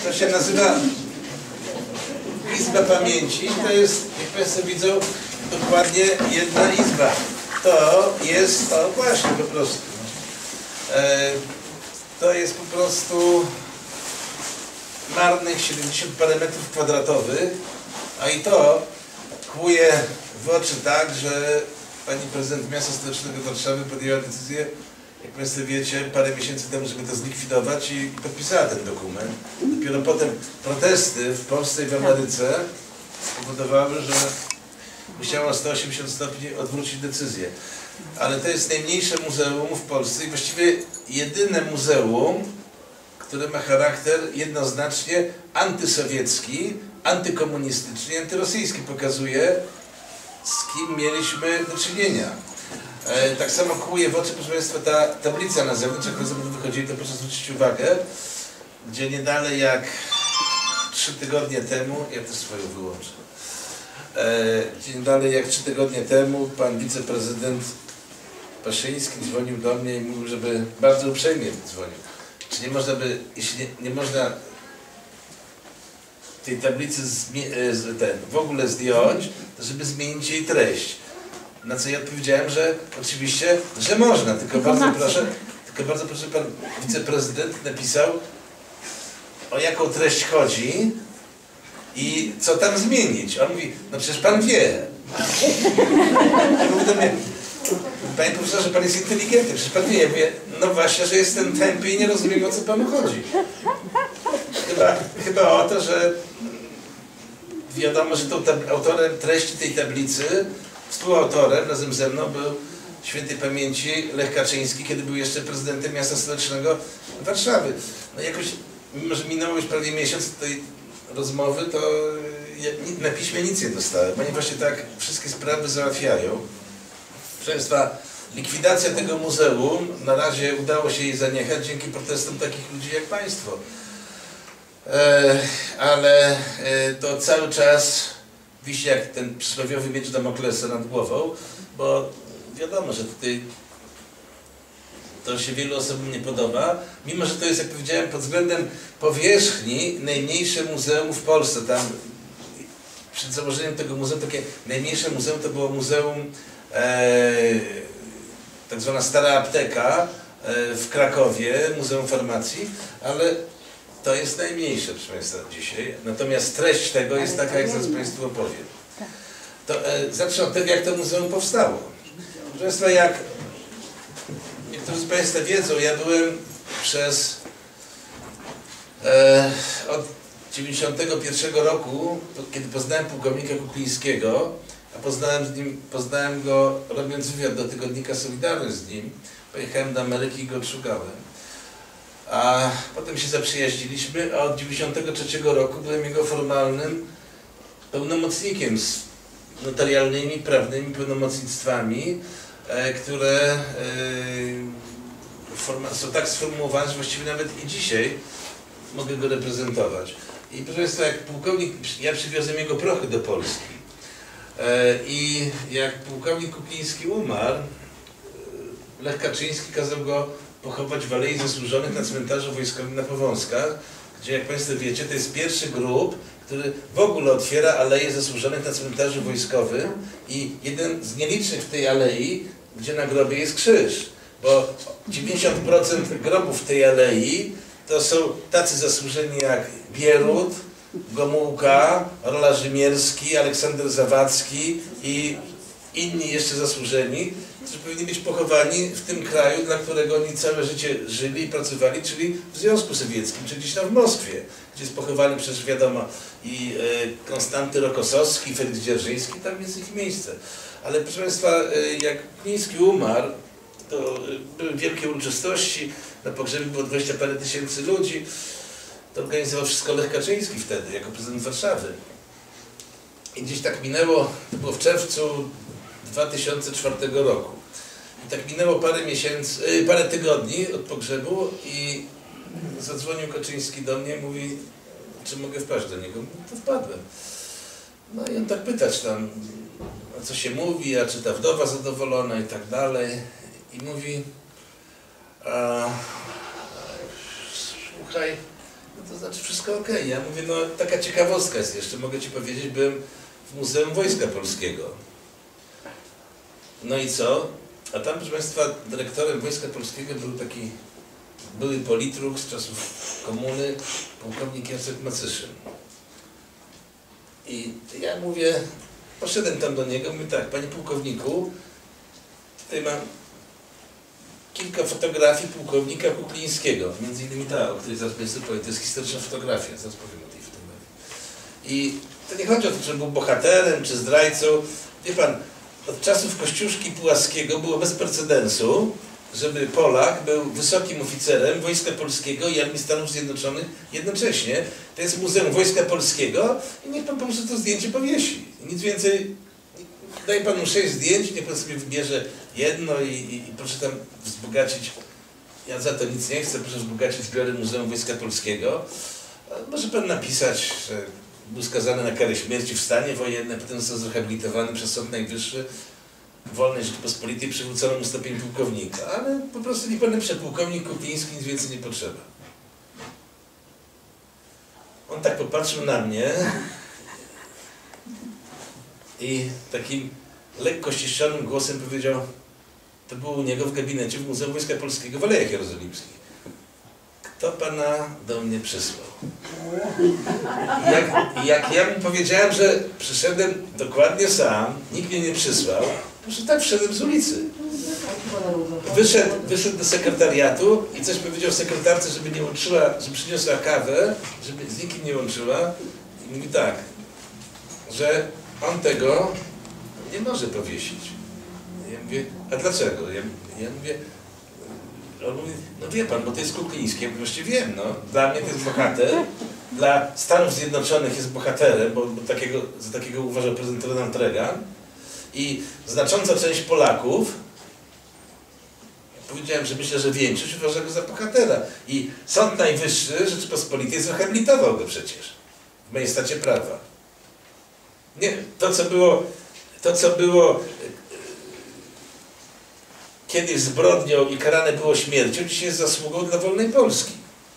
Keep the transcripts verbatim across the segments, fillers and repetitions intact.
To się nazywa Izba Pamięci. To jest, jak Państwo widzą, dokładnie jedna izba. To jest, o właśnie po prostu. E, to jest po prostu marnych siedemdziesiąt parę metrów kwadratowych, a i to kłuje w oczy tak, że pani prezydent miasta stołecznego Warszawy podjęła decyzję, jak Państwo wiecie, parę miesięcy temu, żeby to zlikwidować i podpisała ten dokument. Dopiero potem protesty w Polsce i w Ameryce spowodowały, że musiała o sto osiemdziesiąt stopni odwrócić decyzję. Ale to jest najmniejsze muzeum w Polsce i właściwie jedyne muzeum, które ma charakter jednoznacznie antysowiecki, antykomunistyczny i antyrosyjski. Pokazuje, z kim mieliśmy do czynienia. E, tak samo kłuje w oczy, proszę Państwa, ta tablica na zewnątrz, jak Państwo będą wychodzili, to proszę zwrócić uwagę, gdzie nie dalej jak trzy tygodnie temu, ja też swoją wyłączę, e, gdzie nie dalej jak trzy tygodnie temu pan wiceprezydent Paszyński dzwonił do mnie i mówił, żeby bardzo uprzejmie dzwonił. Czy nie można by, jeśli nie, nie można tej tablicy ten, w ogóle zdjąć, to żeby zmienić jej treść. Na co ja odpowiedziałem, że oczywiście, że można, tylko bardzo proszę, tylko bardzo proszę, pan wiceprezydent napisał, o jaką treść chodzi i co tam zmienić. On mówi, no przecież pan wie. Ja mówię do mnie, panie profesorze, pan jest inteligentny, przecież pan wie. Ja mówię, no właśnie, że jestem tępy i nie rozumiem, o co panu chodzi. Chyba, chyba o to, że wiadomo, że tą autorem treści tej tablicy, współautorem razem ze mną był świętej pamięci Lech Kaczyński, kiedy był jeszcze prezydentem miasta stołecznego Warszawy. No jakoś, mimo że minęło już prawie miesiąc tej rozmowy, to ja na piśmie nic nie dostałem. Oni właśnie tak wszystkie sprawy załatwiają. Proszę Państwa, likwidacja tego muzeum, na razie udało się jej zaniechać dzięki protestom takich ludzi jak Państwo. E, ale e, to cały czas wisi jak ten przysłowiowy miecz Damoklesa nad głową, bo wiadomo, że tutaj to się wielu osobom nie podoba, mimo że to jest, jak powiedziałem, pod względem powierzchni najmniejsze muzeum w Polsce. Tam przed założeniem tego muzeum, takie najmniejsze muzeum to było muzeum e, tak zwana Stara Apteka e, w Krakowie, Muzeum Farmacji, ale to jest najmniejsze, proszę Państwa, dzisiaj. Natomiast treść tego jest taka, jak zaraz Państwu opowiem. To, e, zacznę od tego, jak to muzeum powstało. Proszę Państwa, jak niektórzy z Państwa wiedzą, ja byłem przez e, od dziewięćdziesiątego pierwszego roku, kiedy poznałem pułkownika Kuklińskiego, a poznałem, z nim, poznałem go robiąc wywiad do tygodnika Solidarność z nim, pojechałem do Ameryki i go odszukałem. A potem się zaprzyjaźniliśmy, a od dziewięćdziesiątego trzeciego roku byłem jego formalnym pełnomocnikiem z notarialnymi, prawnymi pełnomocnictwami, e, które e, forma, są tak sformułowane, że właściwie nawet i dzisiaj mogę go reprezentować. I proszę Państwa, jak pułkownik, ja przywiozłem jego prochy do Polski e, i jak pułkownik Kukliński umarł, Lech Kaczyński kazał go pochować w Alei Zasłużonych na cmentarzu wojskowym na Powązkach, gdzie, jak Państwo wiecie, to jest pierwszy grób, który w ogóle otwiera Aleję Zasłużonych na cmentarzu wojskowym i jeden z nielicznych w tej alei, gdzie na grobie jest krzyż, bo dziewięćdziesiąt procent grobów w tej alei to są tacy zasłużeni jak Bierut, Gomułka, Rola Rzymierski, Aleksander Zawadzki i inni jeszcze zasłużeni, którzy powinni być pochowani w tym kraju, dla którego oni całe życie żyli i pracowali, czyli w Związku Sowieckim, czyli gdzieś tam w Moskwie, gdzie jest pochowany przecież wiadomo i e, Konstanty Rokosowski, i Felix Dzierżyński, tam jest ich miejsce. Ale proszę Państwa, e, jak Kukliński umarł, to e, były wielkie uroczystości, na pogrzebie było dwadzieścia parę tysięcy ludzi, to organizował wszystko Lech Kaczyński wtedy, jako prezydent Warszawy. I gdzieś tak minęło, to było w czerwcu dwa tysiące czwartego roku. I tak minęło parę miesięcy, yy, parę tygodni od pogrzebu i zadzwonił Kaczyński do mnie, mówi, czy mogę wpaść do niego? To wpadłem. No i on tak pyta, czy tam, a co się mówi, a czy ta wdowa zadowolona i tak dalej. I mówi, a, słuchaj, no to znaczy wszystko ok. Ja mówię, no taka ciekawostka jest jeszcze, mogę ci powiedzieć, byłem w Muzeum Wojska Polskiego. No i co? A tam, proszę Państwa, dyrektorem Wojska Polskiego był taki były politruk z czasów komuny, pułkownik Jacek Macyszyn. I ja mówię, poszedłem tam do niego, mówię tak, panie pułkowniku, tutaj mam kilka fotografii pułkownika Kuklińskiego, między innymi ta, o której zaraz Państwu powiem, to jest historyczna fotografia, zaraz powiem o tej fotografii. I to nie chodzi o to, czy był bohaterem, czy zdrajcą. Wie pan, od czasów Kościuszki Pułaskiego było bez precedensu, żeby Polak był wysokim oficerem Wojska Polskiego i Armii Stanów Zjednoczonych jednocześnie. To jest Muzeum Wojska Polskiego i niech pan po prostu to zdjęcie powiesi. Nic więcej, daję panu sześć zdjęć, niech pan sobie wybierze jedno i, i, i proszę tam wzbogacić, ja za to nic nie chcę, proszę wzbogacić zbiory Muzeum Wojska Polskiego. Może pan napisać, że był skazany na karę śmierci w stanie wojennym, potem został zrehabilitowany przez Sąd Najwyższy wolnej Rzeczypospolitej, przywrócono mu stopień pułkownika, ale po prostu niech pan napisze pułkownik Kukliński, nic więcej nie potrzeba. On tak popatrzył na mnie i takim lekko ściszczonym głosem powiedział, to było u niego w gabinecie w Muzeum Wojska Polskiego w Alejach Jerozolimskich. Kto pana do mnie przysłał? I jak, jak ja mu powiedziałem, że przyszedłem dokładnie sam, nikt mnie nie przysłał, że tak wszedłem z ulicy. Wyszedł, wyszedł do sekretariatu i coś powiedział sekretarce, żeby nie łączyła, żeby przyniosła kawę, żeby z nikim nie łączyła. I mówi tak, że on tego nie może powiesić. Ja mówię, a dlaczego? Ja, ja mówię, on mówi, no wie pan, bo to jest Kukliński. Ja właściwie wiem, no. Dla mnie to jest bohater, dla Stanów Zjednoczonych jest bohaterem, bo, bo takiego, za takiego uważał prezydent Ronald Reagan. I znacząca część Polaków, powiedziałem, że myślę, że większość uważa go za bohatera. I Sąd Najwyższy Rzeczypospolitej zrehabilitował go przecież w majestacie prawa. Nie, to co było, to co było kiedyś zbrodnią i karane było śmiercią, dzisiaj jest zasługą dla wolnej Polski.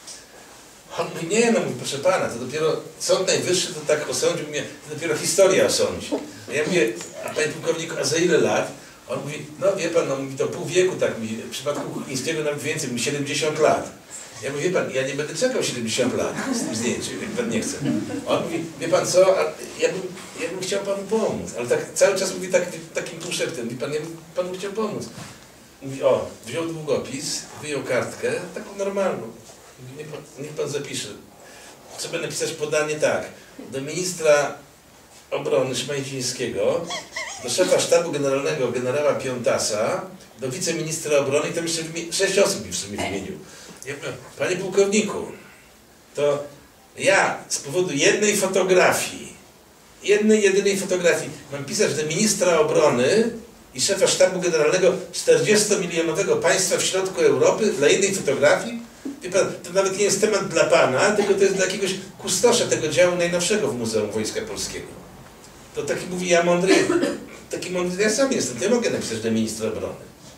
On mówi, nie, no mówi, proszę pana, to dopiero Sąd Najwyższy to tak osądził mnie, to dopiero historia osądzi. A ja mówię, a panie pułkowniku, a za ile lat? On mówi, no wie pan, no mówi, to pół wieku, tak mi, w przypadku Kuklińskiego nawet więcej, mówi siedemdziesiąt lat. Ja mówię, wie pan, ja nie będę czekał siedemdziesiąt lat z tym zdjęciem, jak pan nie chce. On mówi, wie pan co, a ja, bym, ja bym chciał panu pomóc, ale tak cały czas mówi tak, takim półszeptem, mówi pan, ja bym panu chciał pomóc. Mówi, o, wziął długopis, wyjął kartkę, taką normalną. Niech pan, niech pan zapisze. Trzeba napisać podanie tak. Do ministra obrony Szmajdzińskiego, do szefa sztabu generalnego generała Piątasa, do wiceministra obrony i tam jeszcze sześć osób mi w sumie wymienił. Ja powiem, panie pułkowniku, to ja z powodu jednej fotografii, jednej, jedynej fotografii mam pisać do ministra obrony i szefa sztabu generalnego czterdziestomilionowego państwa w środku Europy dla jednej fotografii? Wie pan, to nawet nie jest temat dla pana, tylko to jest dla jakiegoś kustosza tego działu najnowszego w Muzeum Wojska Polskiego. To taki mówi, ja mądry, taki mądry ja sam jestem, to ja mogę napisać do ministra obrony.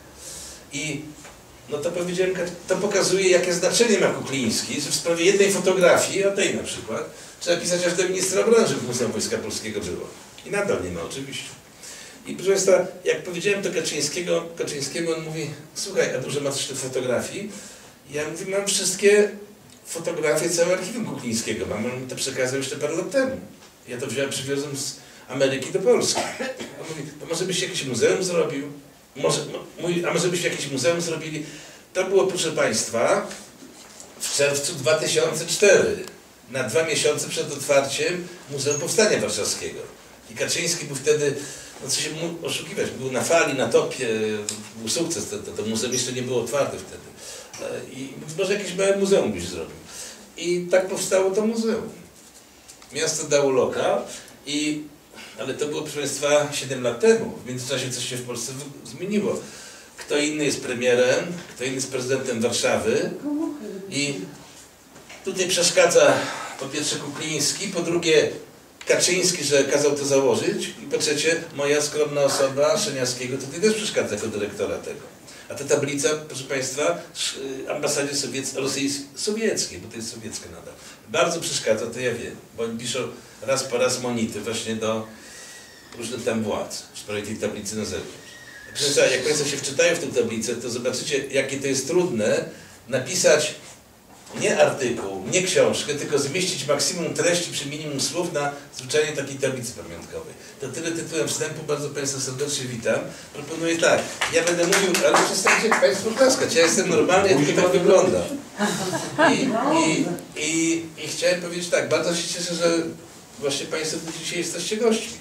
I no to powiedziałem, to pokazuje, jakie znaczenie ma Kukliński, że w sprawie jednej fotografii, o tej na przykład, trzeba pisać aż do ministra obrony, żeby w Muzeum Wojska Polskiego było. I nadal nie ma oczywiście. I proszę Państwa, jak powiedziałem to Kaczyńskiego, Kaczyńskiego, on mówi, słuchaj, a dużo masz tych fotografii? Ja mówię, mam wszystkie fotografie, całe archiwum Kuklińskiego, mam, on to przekazał jeszcze parę lat temu. Ja to wziąłem, przywiozłem z Ameryki do Polski. On mówi, to może byś jakieś muzeum zrobił? Może, mój, a może byście jakieś muzeum zrobili? To było, proszę Państwa, w czerwcu dwa tysiące czwartego, na dwa miesiące przed otwarciem Muzeum Powstania Warszawskiego. I Kaczyński był wtedy, no co się mógł oszukiwać, był na fali, na topie, był sukces, to, to, to muzeum jeszcze nie było otwarte wtedy. I może jakieś małe muzeum byś zrobił. I tak powstało to muzeum. Miasto dało lokal, i, ale to było, proszę Państwa, siedem lat temu. W międzyczasie coś się w Polsce zmieniło. Kto inny jest premierem, kto inny jest prezydentem Warszawy. I tutaj przeszkadza po pierwsze Kukliński, po drugie Kaczyński, że kazał to założyć, i po trzecie moja skromna osoba Szyniawskiego tutaj też przeszkadza jako dyrektora tego. A ta tablica, proszę Państwa, w ambasadzie sowiec rosyjskiej, sowieckiej, bo to jest sowiecka nadal, bardzo przeszkadza, to ja wiem, bo oni piszą raz po raz monity właśnie do różnych tam władz w sprawie tej tablicy na zewnątrz. Proszę Państwa, jak Państwo się wczytają w tę tablicę, to zobaczycie, jakie to jest trudne napisać nie artykuł, nie książkę, tylko zmieścić maksimum treści przy minimum słów na zwyczajnie takiej tablicy pamiątkowej. To tyle tytułem wstępu, bardzo Państwa serdecznie witam. Proponuję tak, ja będę mówił, ale przestańcie Państwo klaskać, ja jestem normalny, ja tylko tak wyglądam. I, i, i, I chciałem powiedzieć tak, bardzo się cieszę, że właśnie Państwo dzisiaj jesteście gośćmi.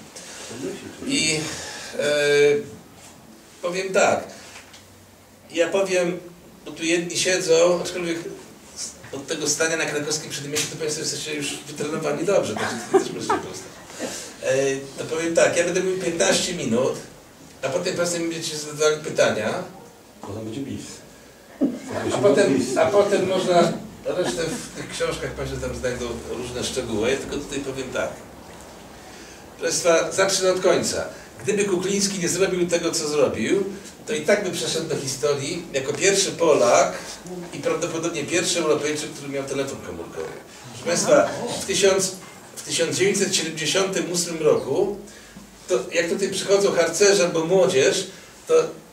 I e, powiem tak, ja powiem, bo tu jedni siedzą, aczkolwiek od tego stania na krakowskim przedmieściu to Państwo jesteście już wytrenowani dobrze, także to też możecie postać. E, to powiem tak, ja będę mówił piętnaście minut, a potem Państwo mi będziecie zadawali pytania. Potem będzie bis. A potem, a potem można, resztę w tych książkach Państwo tam znajdą różne szczegóły, ja tylko tutaj powiem tak. Proszę Państwa, zacznę od końca. Gdyby Kukliński nie zrobił tego, co zrobił, to i tak by przeszedł do historii jako pierwszy Polak i prawdopodobnie pierwszy Europejczyk, który miał telefon komórkowy. Proszę Państwa, w, tysiąc, w tysiąc dziewięćset siedemdziesiątym ósmym roku, to jak tutaj przychodzą harcerze albo młodzież, to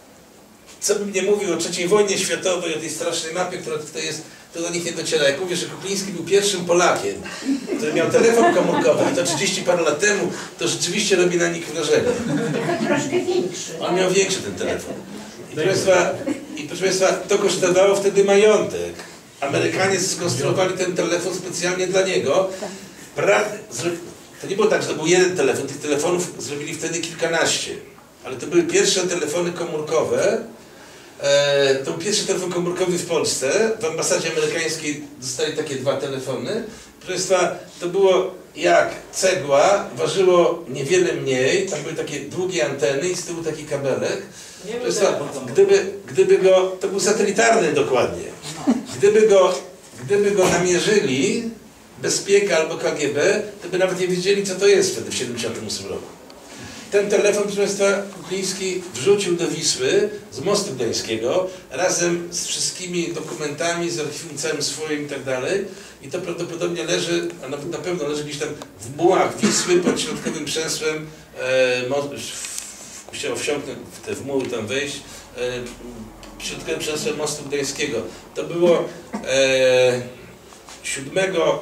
co bym nie mówił o trzeciej wojnie światowej, o tej strasznej mapie, która tutaj jest, to do nich nie dociera. Jak mówię, że Kukliński był pierwszym Polakiem, który miał telefon komórkowy, i to trzydzieści parę lat temu, to rzeczywiście robi na nich wrażenie. Troszkę większy. On miał większy ten telefon. I proszę Państwa, i proszę Państwa, to kosztowało wtedy majątek. Amerykanie skonstruowali ten telefon specjalnie dla niego. Pra... To nie było tak, że to był jeden telefon, tych telefonów zrobili wtedy kilkanaście. Ale to były pierwsze telefony komórkowe. E, to był pierwszy telefon komórkowy w Polsce. W ambasadzie amerykańskiej dostali takie dwa telefony. Proszę Państwa, to było jak cegła, ważyło niewiele mniej, tam były takie długie anteny i z tyłu taki kabelek. Proszę Państwa, gdyby, gdyby go, to był satelitarny dokładnie, gdyby go, gdyby go namierzyli Bezpieka albo K G B, to by nawet nie wiedzieli, co to jest wtedy w siedemdziesiątym ósmym roku. Ten telefon, proszę Państwa, Kukliński wrzucił do Wisły z mostu gdańskiego razem z wszystkimi dokumentami, z archiwum całym swoim i tak dalej. I to prawdopodobnie leży, a nawet na pewno leży gdzieś tam w mułach Wisły pod środkowym przęsłem. E, Chciał wsiąknąć w te w muły tam wejść. E, środkowym przęsłem mostu gdańskiego. To było e, siódmego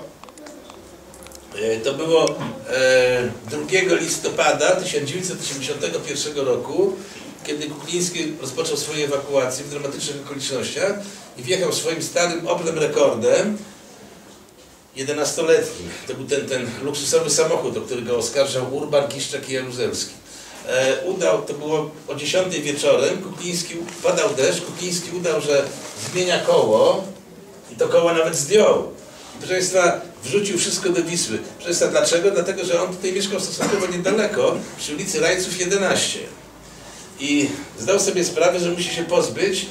To było e, drugiego listopada tysiąc dziewięćset osiemdziesiątego pierwszego roku, kiedy Kukliński rozpoczął swoje ewakuacje w dramatycznych okolicznościach i wjechał swoim starym Oplem Rekordem, jedenastoletnim. To był ten, ten luksusowy samochód, o który go oskarżał Urban, Kiszczak i Jaruzelski. E, udał, to było o dziesiątej wieczorem, Kukliński, padał deszcz, Kukliński udał, że zmienia koło i to koło nawet zdjął. Proszę Państwa, wrzucił wszystko do Wisły. Proszę Państwa, dlaczego? Dlatego, że on tutaj mieszkał stosunkowo niedaleko, przy ulicy Rajców jedenaście. I zdał sobie sprawę, że musi się pozbyć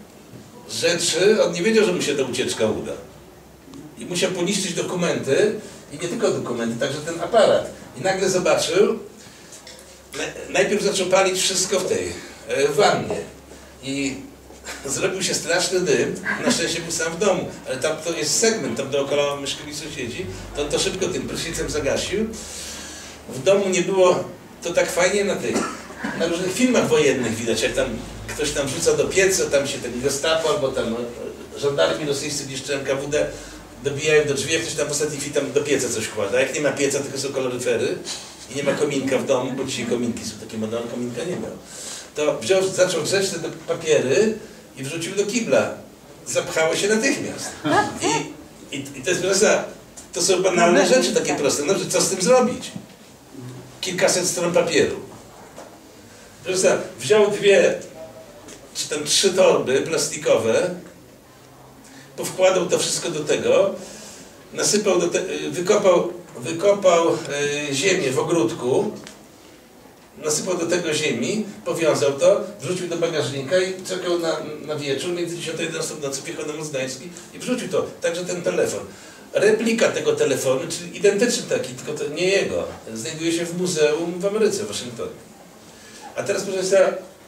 rzeczy, on nie wiedział, że mu się ta ucieczka uda. I musiał poniszczyć dokumenty, i nie tylko dokumenty, także ten aparat. I nagle zobaczył, najpierw zaczął palić wszystko w tej e, wannie. I zrobił się straszny dym, na szczęście był sam w domu, ale tam to jest segment, tam dookoła mieszkali sąsiedzi, to on to szybko tym prysznicem zagasił. W domu nie było, to tak fajnie na tych, na różnych filmach wojennych widać, jak tam ktoś tam wrzuca do pieca, tam się ten Gestapo albo tam żandarmi rosyjscy gdzieś N K W D dobijają do drzwi, jak ktoś tam w ostatniej chwili tam do pieca coś kłada. Jak nie ma pieca, tylko są kaloryfery i nie ma kominka w domu, bo dzisiaj kominki są takie moderne, kominka nie miał. To wziął, zaczął drzeć te papiery i wrzucił do kibla. Zapchało się natychmiast. I, i, i to jest prosta, to są banalne rzeczy takie proste. No, co z tym zrobić? Kilkaset stron papieru. Prosta, wziął dwie, czy tam trzy torby plastikowe, powkładał to wszystko do tego, nasypał do te, wykopał, wykopał e, ziemię w ogródku, nasypał do tego ziemi, powiązał to, wrzucił do bagażnika i czekał na, na wieczór, między dziesiątą a jedenastą w nocy wjechał na Most Gdański i wrzucił to. Także ten telefon. Replika tego telefonu, czyli identyczny taki, tylko to nie jego, znajduje się w muzeum w Ameryce, w Waszyngtonie. A teraz proszę Państwa,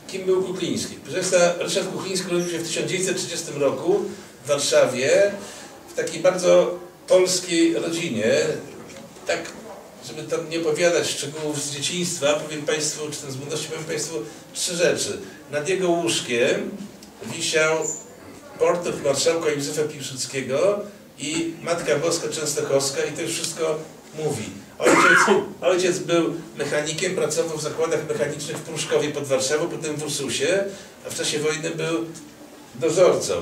kim był Kukliński? Proszę Państwa, Ryszard Kukliński urodził się w tysiąc dziewięćset trzydziestym roku w Warszawie, w takiej bardzo polskiej rodzinie. Tak, żeby tam nie opowiadać szczegółów z dzieciństwa, powiem Państwu, czy tam z młodości, powiem Państwu trzy rzeczy. Nad jego łóżkiem wisiał portret marszałka Józefa Piłsudskiego i Matka Boska Częstochowska i to już wszystko mówi. Ojciec, ojciec był mechanikiem, pracował w zakładach mechanicznych w Pruszkowie pod Warszawą, potem w Ursusie, a w czasie wojny był dozorcą.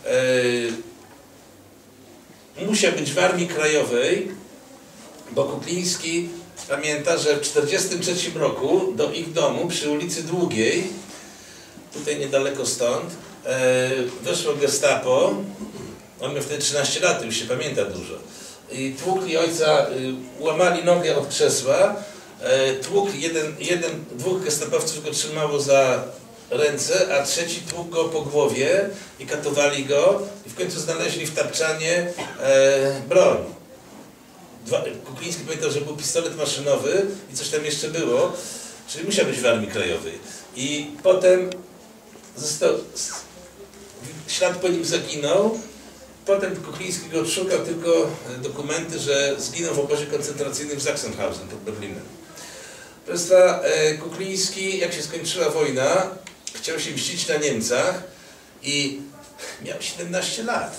Eee, musiał być w Armii Krajowej, bo Kukliński pamięta, że w tysiąc dziewięćset czterdziestym trzecim roku do ich domu przy ulicy Długiej, tutaj niedaleko stąd, eee, weszło gestapo. On miał wtedy trzynaście lat, już się pamięta dużo. I tłukli ojca, y, łamali nogę od krzesła, y, tłukli, jeden, jeden, dwóch gestapowców go trzymało za ręce, a trzeci tłukł go po głowie i katowali go i w końcu znaleźli w tapczanie y, broń. Dwa, Kukliński pamiętał, że był pistolet maszynowy i coś tam jeszcze było, czyli musiał być w Armii Krajowej. I potem został, ślad po nim zaginął. Potem Kukliński go odszukał tylko dokumenty, że zginął w obozie koncentracyjnym w Sachsenhausen pod Berlinem. Proszę Państwa, Kukliński, jak się skończyła wojna, chciał się mścić na Niemcach i miał siedemnaście lat.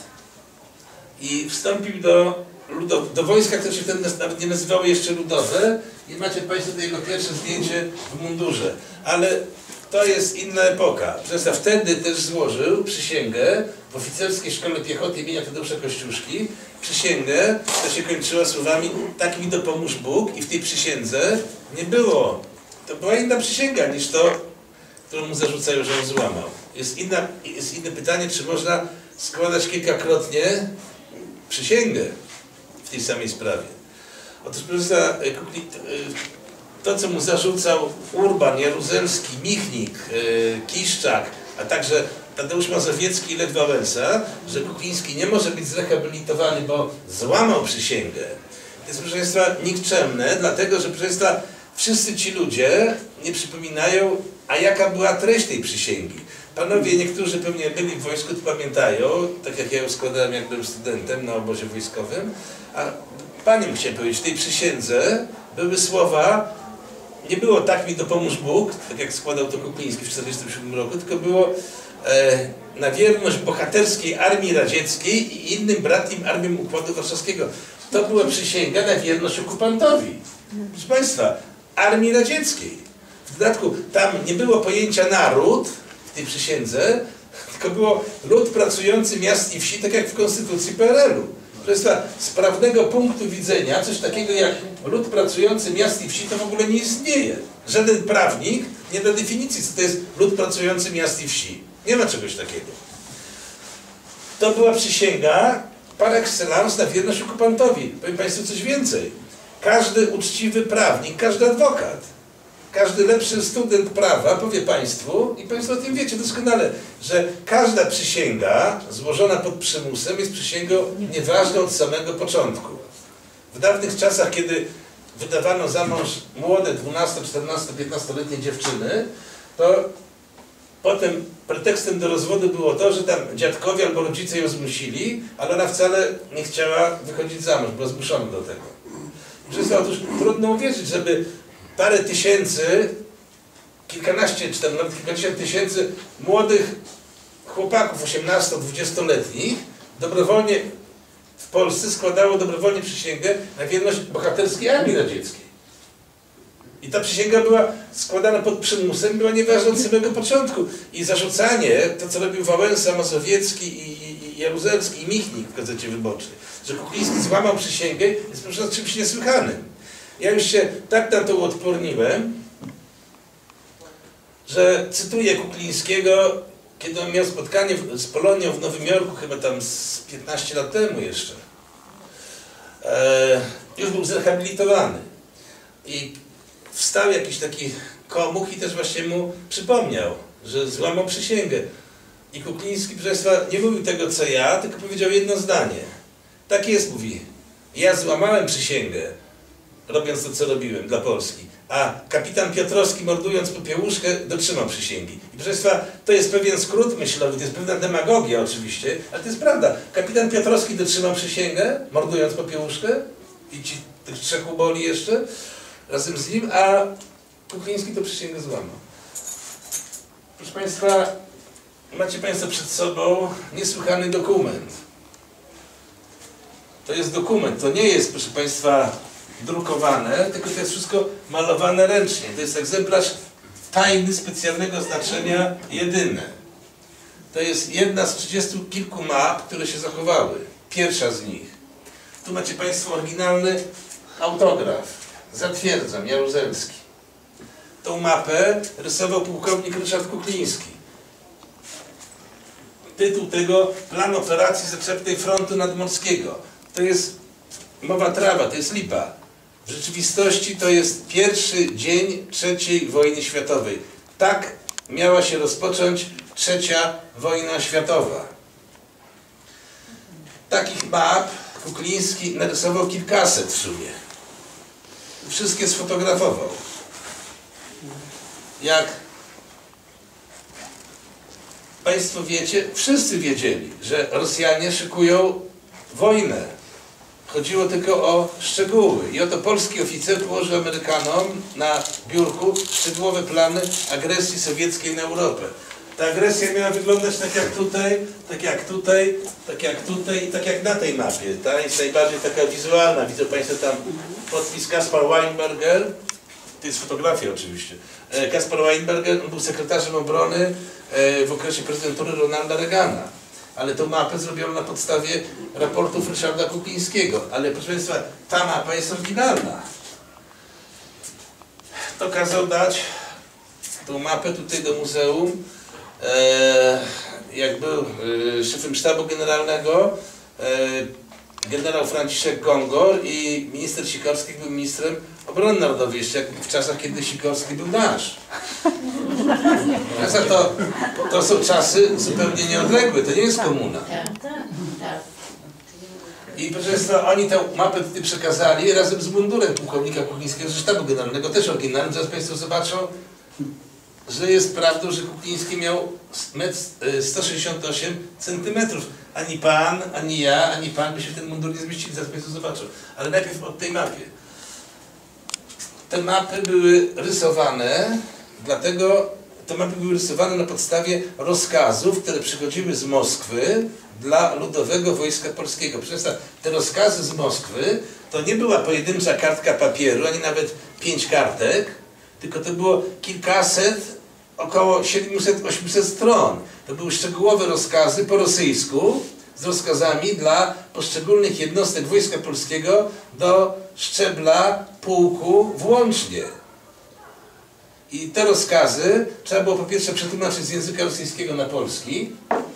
I wstąpił do, ludow, do wojska, które się wtedy nawet nie nazywały jeszcze ludowe. I macie Państwo to jego pierwsze zdjęcie w mundurze. Ale to jest inna epoka. Proszę Państwa, wtedy też złożył przysięgę w oficerskiej szkole piechoty imienia Tadeusza Kościuszki. Przysięgę, to się kończyła słowami: tak mi dopomóż Bóg, i w tej przysiędze nie było. To była inna przysięga niż to, którą mu zarzucają, że on złamał. Jest, inna, jest inne pytanie, czy można składać kilkakrotnie przysięgę w tej samej sprawie. Otóż proszę Państwa, to, co mu zarzucał Urban, Jaruzelski, Michnik, Kiszczak, a także Tadeusz Mazowiecki i Lech Wałęsa, że Kukliński nie może być zrehabilitowany, bo złamał przysięgę. To jest, proszę Państwa, nikczemne, dlatego że, proszę Państwa, wszyscy ci ludzie nie przypominają, a jaka była treść tej przysięgi. Panowie, niektórzy pewnie byli w wojsku, to pamiętają, tak jak ja ją składałem, jak byłem studentem na obozie wojskowym, a Panie chciałem powiedzieć, w tej przysiędze były słowa: nie było tak mi dopomóż Bóg, tak jak składał to Kukliński w tysiąc dziewięćset czterdziestym siódmym roku, tylko było e, na wierność bohaterskiej Armii Radzieckiej i innym bratnim armiom Układu Warszawskiego. To była przysięga na wierność okupantowi. Proszę Państwa, Armii Radzieckiej. W dodatku tam nie było pojęcia naród w tej przysiędze, tylko było lud pracujący miast i wsi, tak jak w konstytucji P R L u. Proszę Państwa, z prawnego punktu widzenia coś takiego jak lud pracujący miast i wsi to w ogóle nie istnieje. Żaden prawnik nie da definicji, co to jest lud pracujący miast i wsi. Nie ma czegoś takiego. To była przysięga par excellence na wierność okupantowi. Powiem Państwu coś więcej. Każdy uczciwy prawnik, każdy adwokat, każdy lepszy student prawa powie Państwu, i Państwo o tym wiecie doskonale, że każda przysięga złożona pod przymusem jest przysięgą nieważną od samego początku. W dawnych czasach, kiedy wydawano za mąż młode dwunasto-, czternasto-, piętnastoletnie dziewczyny, to potem pretekstem do rozwodu było to, że tam dziadkowie albo rodzice ją zmusili, ale ona wcale nie chciała wychodzić za mąż, była zmuszona do tego. Wszystko, otóż trudno uwierzyć, żeby parę tysięcy, kilkanaście, czy tam nawet kilkadziesiąt tysięcy młodych chłopaków osiemnasto-dwudziestoletnich dobrowolnie w Polsce składało dobrowolnie przysięgę na wierność bohaterskiej Armii Radzieckiej. I ta przysięga była składana pod przymusem, była nieważna od samego początku. I zarzucanie, to co robił Wałęsa, Mazowiecki i, i, i Jaruzelski i Michnik w Gazecie Wyborczej, że Kukliński złamał przysięgę, jest po prostu czymś niesłychanym. Ja już się tak na to uodporniłem, że cytuję Kuklińskiego, kiedy on miał spotkanie z Polonią w Nowym Jorku, chyba tam z piętnaście lat temu jeszcze. E, już był zrehabilitowany. I wstał jakiś taki komuch i też właśnie mu przypomniał, że złamał przysięgę. I Kukliński, proszę Państwa, nie mówił tego co ja, tylko powiedział jedno zdanie. Tak jest, mówi. Ja złamałem przysięgę, robiąc to, co robiłem dla Polski. A kapitan Piotrowski, mordując Popiełuszkę, dotrzymał przysięgi. I proszę Państwa, to jest pewien skrót myślowy, to jest pewna demagogia oczywiście, ale to jest prawda. Kapitan Piotrowski dotrzymał przysięgę, mordując Popiełuszkę i ci, tych trzech uboli jeszcze razem z nim, a Kukliński to przysięgę złamał. Proszę Państwa, macie Państwo przed sobą niesłychany dokument. To jest dokument, to nie jest, proszę Państwa, drukowane, tylko to jest wszystko malowane ręcznie. To jest egzemplarz tajny, specjalnego znaczenia, jedyne. To jest jedna z trzydziestu kilku map, które się zachowały. Pierwsza z nich. Tu macie Państwo oryginalny autograf. Zatwierdzam, Jaruzelski. Tą mapę rysował pułkownik Ryszard Kukliński. Tytuł tego: Plan operacji zaczepnej frontu nadmorskiego. To jest mowa trawa, to jest lipa. W rzeczywistości to jest pierwszy dzień trzeciej wojny światowej. Tak miała się rozpocząć trzecia wojna światowa. Takich map Kukliński narysował kilkaset w sumie. Wszystkie sfotografował. Jak Państwo wiecie, wszyscy wiedzieli, że Rosjanie szykują wojnę. Chodziło tylko o szczegóły. I oto polski oficer położył Amerykanom na biurku szczegółowe plany agresji sowieckiej na Europę. Ta agresja miała wyglądać tak jak tutaj, tak jak tutaj, tak jak tutaj i tak jak na tej mapie. Ta jest najbardziej taka wizualna. Widzą Państwo tam podpis Kaspar Weinberger. To jest fotografia oczywiście. Kaspar Weinberger, on był sekretarzem obrony w okresie prezydentury Ronalda Reagana. Ale tą mapę zrobiono na podstawie raportów Ryszarda Kuklińskiego. Ale proszę Państwa, ta mapa jest oryginalna. To kazał dać tą mapę tutaj do muzeum. E, jak był e, szefem sztabu generalnego e, generał Franciszek Gongor i minister Sikorski był ministrem obrony narodowej, jeszcze jak w czasach, kiedy Sikorski był nasz. To, to są czasy zupełnie nieodległe, to nie jest komuna. I proszę Państwa, oni tę mapę tutaj przekazali razem z mundurem pułkownika Kuklińskiego ze sztabu generalnego, też oryginalnym. Zaraz Państwo zobaczą, że jest prawdą, że Kukliński miał sto sześćdziesiąt osiem centymetrów. Ani pan, ani ja, ani pan by się w ten mundur nie zmieścili, zaraz Państwo zobaczą. Ale najpierw od tej mapie. Te mapy były rysowane, dlatego te mapy były rysowane na podstawie rozkazów, które przychodziły z Moskwy dla Ludowego Wojska Polskiego. Przez te rozkazy z Moskwy to nie była pojedyncza kartka papieru, ani nawet pięć kartek, tylko to było kilkaset, około siedemset osiemset stron. To były szczegółowe rozkazy po rosyjsku z rozkazami dla poszczególnych jednostek Wojska Polskiego do szczebla pułku włącznie. I te rozkazy trzeba było po pierwsze przetłumaczyć z języka rosyjskiego na polski.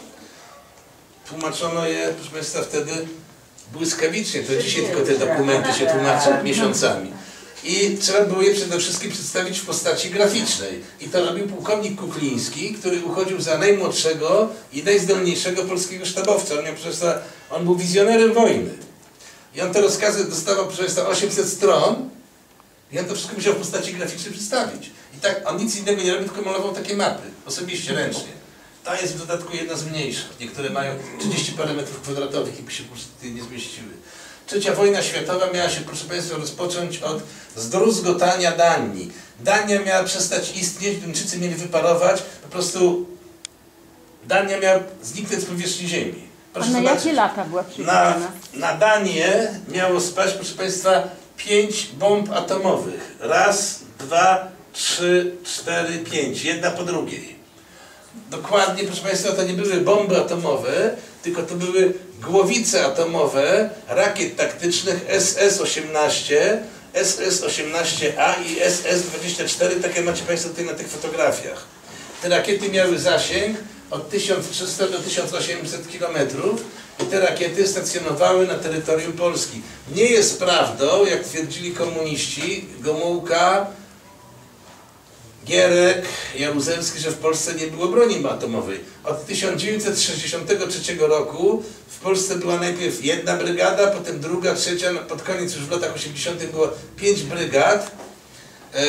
Tłumaczono je, proszę Państwa, wtedy błyskawicznie. To dzisiaj tylko te dokumenty się tłumaczą miesiącami. I trzeba było je przede wszystkim przedstawić w postaci graficznej. I to robił pułkownik Kukliński, który uchodził za najmłodszego i najzdolniejszego polskiego sztabowca. On, miał, proszę, on był wizjonerem wojny. I on te rozkazy dostawał, proszę Państwa, osiemset stron. I on to wszystko musiał w postaci graficznej przedstawić. I tak, on nic innego nie robił, tylko malował takie mapy, osobiście, ręcznie. Ta jest w dodatku jedna z mniejszych. Niektóre mają trzydzieści parę metrów kwadratowych i by się po prostu tutaj nie zmieściły. Trzecia wojna światowa miała się, proszę Państwa, rozpocząć od zdruzgotania Danii. Dania miała przestać istnieć, Duńczycy mieli wyparować, po prostu Dania miała zniknąć z powierzchni ziemi. Proszę A na zobaczyć. jakie lata była przygotowana? Na, na Danię miało spaść, proszę Państwa, pięć bomb atomowych. Raz, dwa, trzy, cztery, pięć. Jedna po drugiej. Dokładnie, proszę Państwa, to nie były bomby atomowe, tylko to były głowice atomowe rakiet taktycznych S S osiemnaście, S S osiemnaście A i S S dwadzieścia cztery, takie macie Państwo tutaj na tych fotografiach. Te rakiety miały zasięg od tysiąc trzysta do tysiąc osiemset kilometrów i te rakiety stacjonowały na terytorium Polski. Nie jest prawdą, jak twierdzili komuniści, Gomułka, Gierek, Jaruzelski, że w Polsce nie było broni atomowej. Od tysiąc dziewięćset sześćdziesiątego trzeciego roku w Polsce była najpierw jedna brygada, potem druga, trzecia, pod koniec już w latach osiemdziesiątych było pięć brygad e,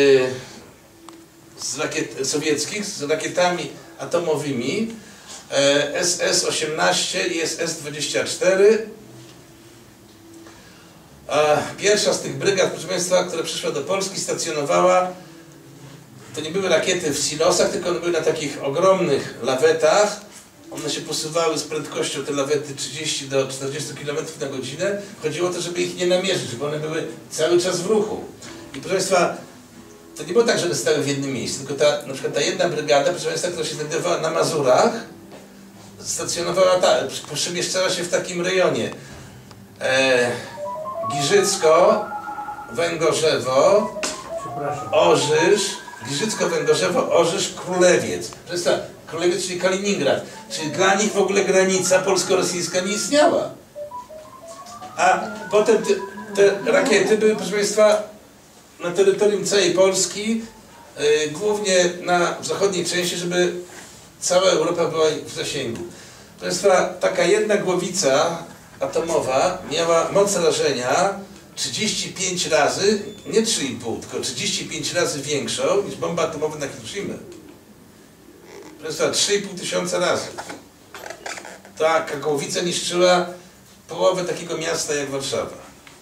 z rakiet sowieckich, z rakietami atomowymi, e, S S osiemnaście i S S dwadzieścia cztery. A pierwsza z tych brygad, proszę Państwa, która przyszła do Polski, stacjonowała. To nie były rakiety w silosach, tylko one były na takich ogromnych lawetach. One się posuwały z prędkością, te lawety trzydzieści do czterdziestu kilometrów na godzinę. Chodziło o to, żeby ich nie namierzyć, żeby one były cały czas w ruchu. I proszę Państwa, to nie było tak, że one stały w jednym miejscu, tylko ta, na przykład ta jedna brygada, proszę Państwa, która się znajdowała na Mazurach, stacjonowała, ta, przemieszczała się w takim rejonie. E, Giżycko, Węgorzewo, Orzysz, Giżycko, Węgorzewo, Orzysz, Królewiec. Przecież Królewiec, czyli Kaliningrad. Czyli dla nich w ogóle granica polsko-rosyjska nie istniała. A potem te, te rakiety były, proszę Państwa, na terytorium całej Polski, yy, głównie na zachodniej części, żeby cała Europa była w zasięgu. Proszę Państwa, taka jedna głowica atomowa miała moc rażenia trzydzieści pięć razy, nie trzy i pół, tylko trzydzieści pięć razy większą niż bomba atomowa na Hiroshimę. Proszę Państwa, trzy i pół tysiąca razy. Ta głowica niszczyła połowę takiego miasta jak Warszawa.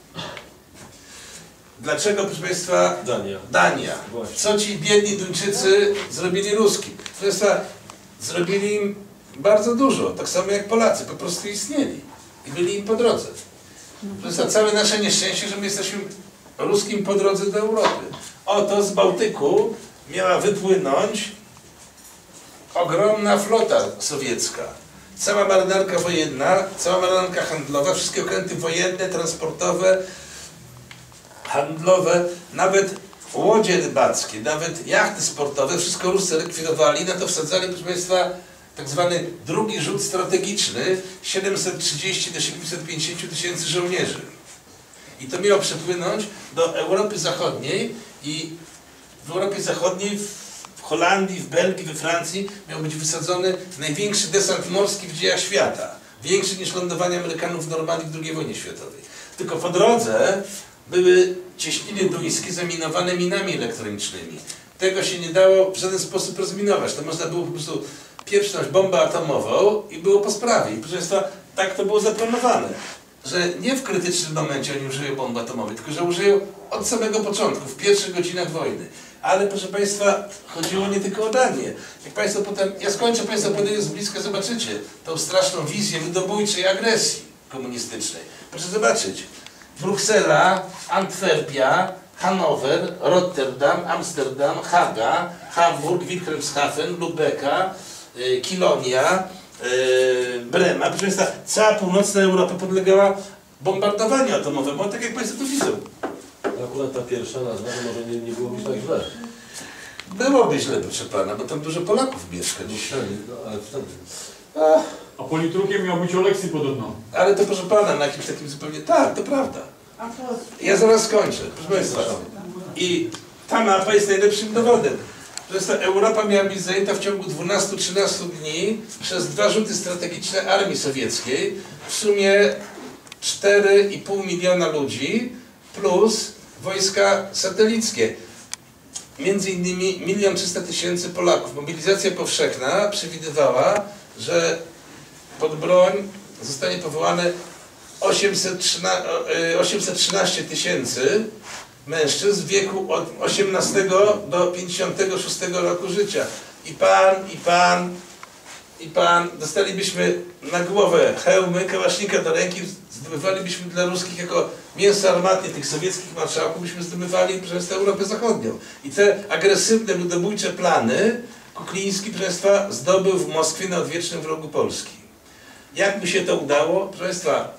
Dlaczego, proszę Państwa? Dania. Dania. Właśnie. Co ci biedni Duńczycy zrobili Ruskim? Proszę Państwa, zrobili im bardzo dużo, tak samo jak Polacy, po prostu istnieli i byli im po drodze. To jest całe nasze nieszczęście, że my jesteśmy Ruskim po drodze do Europy. Oto z Bałtyku miała wypłynąć ogromna flota sowiecka. Cała marynarka wojenna, cała marynarka handlowa, wszystkie okręty wojenne, transportowe, handlowe, nawet łodzie rybackie, nawet jachty sportowe, wszystko Ruscy likwidowali, na to wsadzali, proszę Państwa, tak zwany drugi rzut strategiczny, siedemset trzydzieści do siedemset pięćdziesiąt tysięcy żołnierzy. I to miało przepłynąć do Europy Zachodniej i w Europie Zachodniej, w Holandii, w Belgii, we Francji miał być wysadzony największy desant morski w dziejach świata. Większy niż lądowanie Amerykanów w Normandii w drugiej wojnie światowej. Tylko po drodze były cieśniny duńskie zaminowane minami elektronicznymi. Tego się nie dało w żaden sposób rozminować. To można było po prostu pieprznąć bombę atomową i było po sprawie. I proszę Państwa, tak to było zaplanowane, że nie w krytycznym momencie oni użyją bomby atomowej, tylko że użyją od samego początku, w pierwszych godzinach wojny. Ale proszę Państwa, chodziło nie tylko o Danię. Jak Państwo potem, ja skończę Państwa podejdę z bliska, zobaczycie tą straszną wizję ludobójczej agresji komunistycznej. Proszę zobaczyć, Bruksela, Antwerpia, Hanower, Rotterdam, Amsterdam, Haga, Hamburg, Wilhelmshaven, Lubeka, y, Kilonia, y, Brema. Proszę Państwa, cała północna Europa podlegała bombardowaniu atomowemu, tak jak Państwo to widzą. Akurat ta pierwsza nazwa, to może nie, nie byłoby tak źle. Byłoby źle, proszę Pana, bo tam dużo Polaków mieszka dzisiaj. No, ale wtedy. A, A politrukiem miał być Oleksy podobno. ale to proszę Pana, na jakimś takim zupełnie... Tak, to prawda. Ja zaraz skończę, proszę Państwa. I ta mapa jest najlepszym dowodem. Że ta Europa miała być zajęta w ciągu dwunastu trzynastu dni przez dwa rzuty strategiczne armii sowieckiej. W sumie cztery i pół miliona ludzi plus wojska satelickie. Między innymi milion trzysta tysięcy Polaków. Mobilizacja powszechna przewidywała, że pod broń zostanie powołane osiemset trzynaście tysięcy mężczyzn w wieku od osiemnastego do pięćdziesiątego szóstego roku życia. I pan, i pan, i pan, dostalibyśmy na głowę hełmy, kałasznika do ręki, zdobywalibyśmy dla ruskich jako mięso armatnie tych sowieckich marszałków, byśmy zdobywali przez Europę Zachodnią. I te agresywne, ludobójcze plany Kukliński, proszę Państwa, zdobył w Moskwie na odwiecznym wrogu Polski. Jak mu się to udało? Proszę Państwa,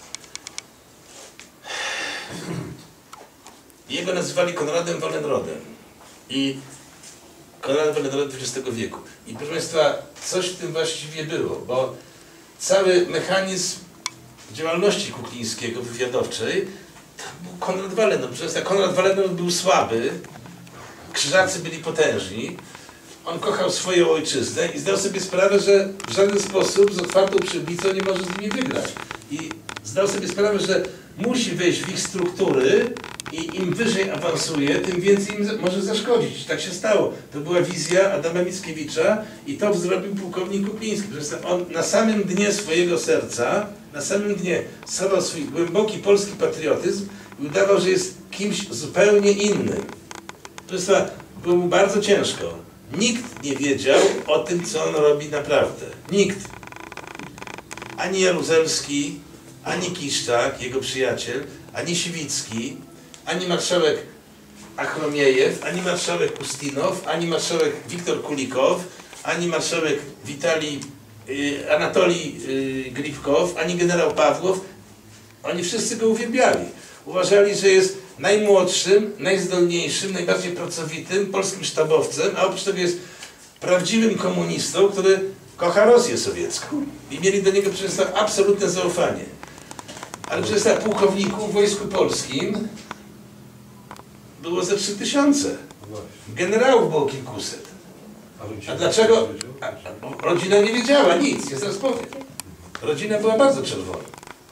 jego nazywali Konradem Wallenrodem i Konrad Wallenrod dwudziestego wieku. I proszę Państwa, coś w tym właściwie było, bo cały mechanizm działalności Kuklińskiego wywiadowczej to był Konrad Wallenrod. Proszę Państwa, Konrad Wallenrod był słaby, krzyżacy byli potężni, on kochał swoją ojczyznę i zdał sobie sprawę, że w żaden sposób z otwartą przyłbicą nie może z nimi wygrać. I zdał sobie sprawę, że musi wejść w ich struktury i im wyżej awansuje, tym więcej im może zaszkodzić. Tak się stało. To była wizja Adama Mickiewicza i to zrobił pułkownik Kukliński. On na samym dnie swojego serca, na samym dnie schował swój głęboki polski patriotyzm i udawał, że jest kimś zupełnie innym. Proszę, było mu bardzo ciężko. Nikt nie wiedział o tym, co on robi naprawdę. Nikt. Ani Jaruzelski, ani Kiszczak, jego przyjaciel, ani Siwicki, ani marszałek Achromiejew, ani marszałek Ustinow, ani marszałek Wiktor Kulikow, ani marszałek Witalij, y, Anatolij y, Gripkow, ani generał Pawłow. Oni wszyscy go uwielbiali. Uważali, że jest najmłodszym, najzdolniejszym, najbardziej pracowitym polskim sztabowcem, a oprócz tego jest prawdziwym komunistą, który kocha Rosję sowiecką. I mieli do niego przecież absolutne zaufanie. Ale przecież na pułkowniku w Wojsku Polskim było ze trzy tysiące. Generałów było kilkuset. A dlaczego? A, a, rodzina nie wiedziała nic, ja zaraz powiem. Rodzina była bardzo czerwona.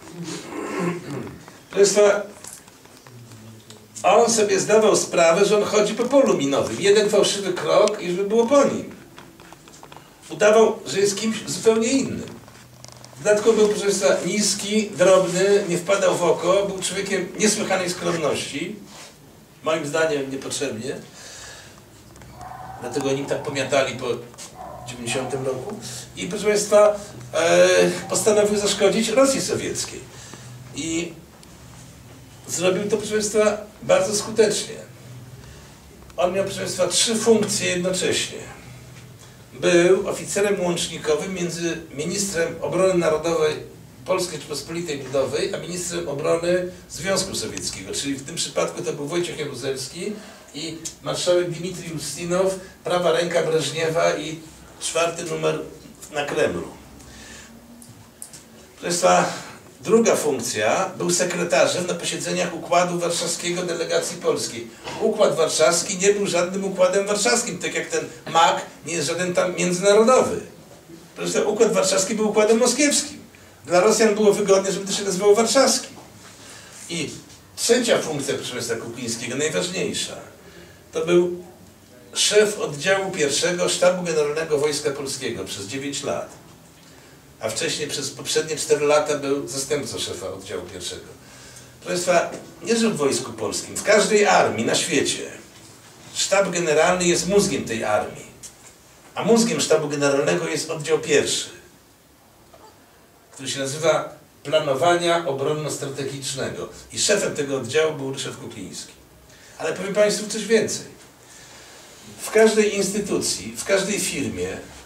Proszę Państwa, on sobie zdawał sprawę, że on chodzi po polu minowym. Jeden fałszywy krok i żeby było po nim. Udawał, że jest kimś zupełnie innym. Dodatkowo był, proszę Państwa, niski, drobny, nie wpadał w oko, był człowiekiem niesłychanej skromności. Moim zdaniem niepotrzebnie. Dlatego oni tak pomiatali po dziewięćdziesiątym roku. I proszę Państwa, e, postanowił zaszkodzić Rosji sowieckiej. I zrobił to, proszę Państwa, bardzo skutecznie. On miał, proszę Państwa, trzy funkcje jednocześnie. Był oficerem łącznikowym między ministrem obrony narodowej Polskiej Rzeczypospolitej Ludowej, a ministrem obrony Związku Sowieckiego. Czyli w tym przypadku to był Wojciech Jaruzelski i marszałek Dmitrij Ustinow, prawa ręka Breżniewa i czwarty numer na Kremlu. Proszę Państwa, druga funkcja, był sekretarzem na posiedzeniach Układu Warszawskiego Delegacji Polskiej. Układ Warszawski nie był żadnym Układem Warszawskim, tak jak ten mak nie jest żaden tam międzynarodowy. Proszę Państwa, Układ Warszawski był Układem Moskiewskim. Dla Rosjan było wygodnie, żeby to się nazywało warszawski. I trzecia funkcja, proszę Państwa, Kuklińskiego, najważniejsza, to był szef oddziału pierwszego Sztabu Generalnego Wojska Polskiego przez dziewięć lat. A wcześniej przez poprzednie cztery lata był zastępcą szefa oddziału pierwszego. Proszę Państwa, nie że w Wojsku Polskim, w każdej armii na świecie sztab generalny jest mózgiem tej armii, a mózgiem sztabu generalnego jest oddział pierwszy, który się nazywa Planowania Obronno-Strategicznego. I szefem tego oddziału był Ryszard Kukliński. Ale powiem Państwu coś więcej. W każdej instytucji, w każdej firmie,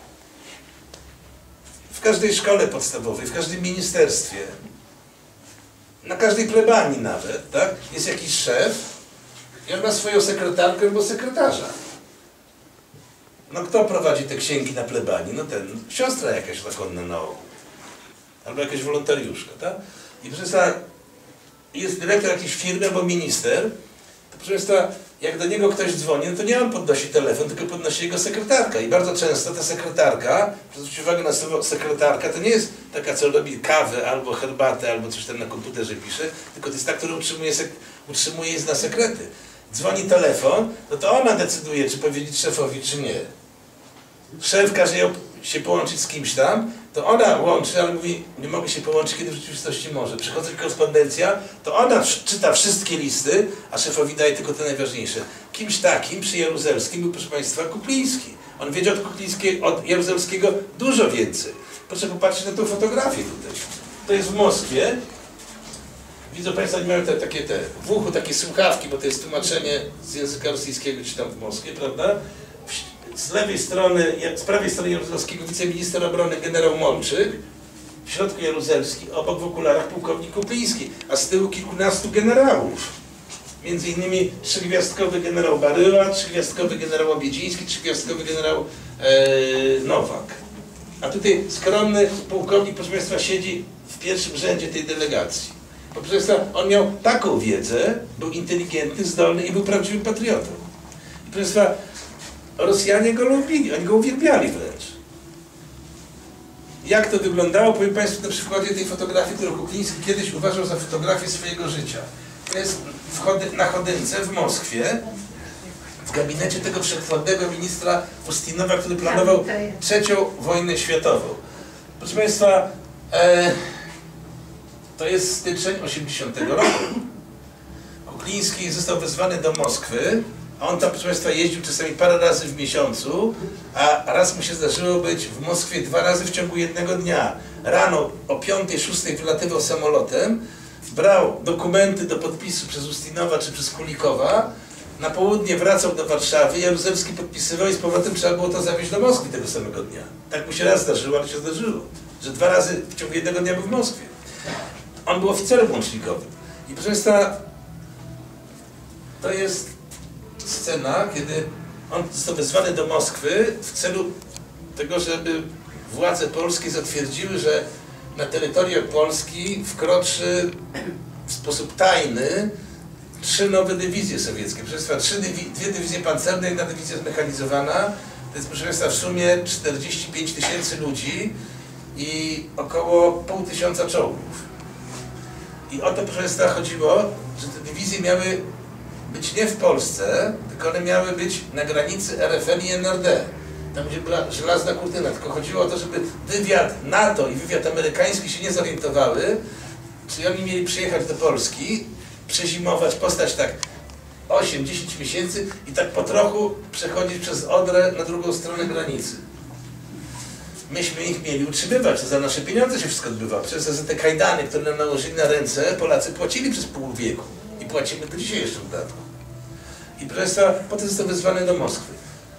w każdej szkole podstawowej, w każdym ministerstwie, na każdej plebanii nawet, tak, jest jakiś szef i on ma swoją sekretarkę albo sekretarza. No kto prowadzi te księgi na plebanii? No ten, siostra jakaś zakonna na ogół. Albo jakaś wolontariuszka, tak? I proszę Państwa, jest dyrektor jakiejś firmy albo minister, to proszę Państwa, jak do niego ktoś dzwoni, no to nie on podnosi telefon, tylko podnosi jego sekretarka. I bardzo często ta sekretarka, zwróćcie uwagę na słowo sekretarka, to nie jest taka, co robi kawę albo herbatę, albo coś tam na komputerze pisze, tylko to jest ta, która utrzymuje, utrzymuje i zna sekrety. Dzwoni telefon, no to ona decyduje, czy powiedzieć szefowi, czy nie. Szef każe ją się połączyć z kimś tam, to ona łączy, ale mówi, nie mogę się połączyć, kiedy w rzeczywistości może. Przychodzi korespondencja, to ona czyta wszystkie listy, a szefowi daje tylko te najważniejsze. Kimś takim przy Jaruzelskim był, proszę Państwa, Kukliński. On wiedział od, Kuklińskiego, od Jaruzelskiego dużo więcej. Proszę popatrzeć na tą fotografię tutaj. To jest w Moskwie. Widzą Państwo, oni mają te, takie te, w uchu takie słuchawki, bo to jest tłumaczenie z języka rosyjskiego, czy tam w Moskwie, prawda? Z lewej strony, z prawej strony Jaruzelskiego wiceminister obrony generał Molczyk, w środku Jaruzelski, obok w okularach pułkownik Kukliński, a z tyłu kilkunastu generałów. Między innymi trzygwiazdkowy generał Baryła, trzygwiazdkowy generał Obiedziński, trzygwiazdkowy generał e, Nowak. A tutaj skromny pułkownik, proszę Państwa, siedzi w pierwszym rzędzie tej delegacji. Bo proszę Państwa, on miał taką wiedzę, był inteligentny, zdolny i był prawdziwym patriotą. Proszę Państwa, Rosjanie go lubili, oni go uwielbiali wręcz. Jak to wyglądało? Powiem Państwu na przykładzie tej fotografii, którą Kukliński kiedyś uważał za fotografię swojego życia. To jest w Chody, na Chodynce w Moskwie, w gabinecie tego wszechwładnego ministra Ustinowa, który planował trzecią wojnę światową. Proszę Państwa, e, to jest styczeń osiemdziesiątego roku. Kukliński został wezwany do Moskwy, a on tam, proszę Państwa, jeździł czasami parę razy w miesiącu, a raz mu się zdarzyło być w Moskwie dwa razy w ciągu jednego dnia. Rano o piątej, szóstej wylatywał samolotem, brał dokumenty do podpisu przez Ustinowa czy przez Kulikowa, na południe wracał do Warszawy, Jaruzelski podpisywał i z powrotem trzeba było to zawieźć do Moskwy tego samego dnia. Tak mu się raz zdarzyło, ale się zdarzyło, że dwa razy w ciągu jednego dnia był w Moskwie. On był oficerem łącznikowym. I proszę Państwa, to jest scena, kiedy on został wezwany do Moskwy w celu tego, żeby władze polskie zatwierdziły, że na terytorium Polski wkroczy w sposób tajny trzy nowe dywizje sowieckie. Proszę Państwa, trzy dywi dwie dywizje pancerne, jedna dywizja zmechanizowana. To jest, proszę Państwa, w sumie czterdzieści pięć tysięcy ludzi i około pół tysiąca czołgów. I o to, proszę Państwa, chodziło, że te dywizje miały być nie w Polsce, tylko one miały być na granicy R F N i N R D. Tam, gdzie była żelazna kurtyna. Tylko chodziło o to, żeby wywiad NATO i wywiad amerykański się nie zorientowały, czy oni mieli przyjechać do Polski, przezimować, postać tak osiem dziesięć miesięcy i tak po trochu przechodzić przez Odrę na drugą stronę granicy. Myśmy ich mieli utrzymywać, to za nasze pieniądze się wszystko odbywało. Przez za te kajdany, które nam nałożyli na ręce, Polacy płacili przez pół wieku. I płacimy do dzisiaj jeszcze w dodatku. I proszę Państwa, potem został wezwany do Moskwy.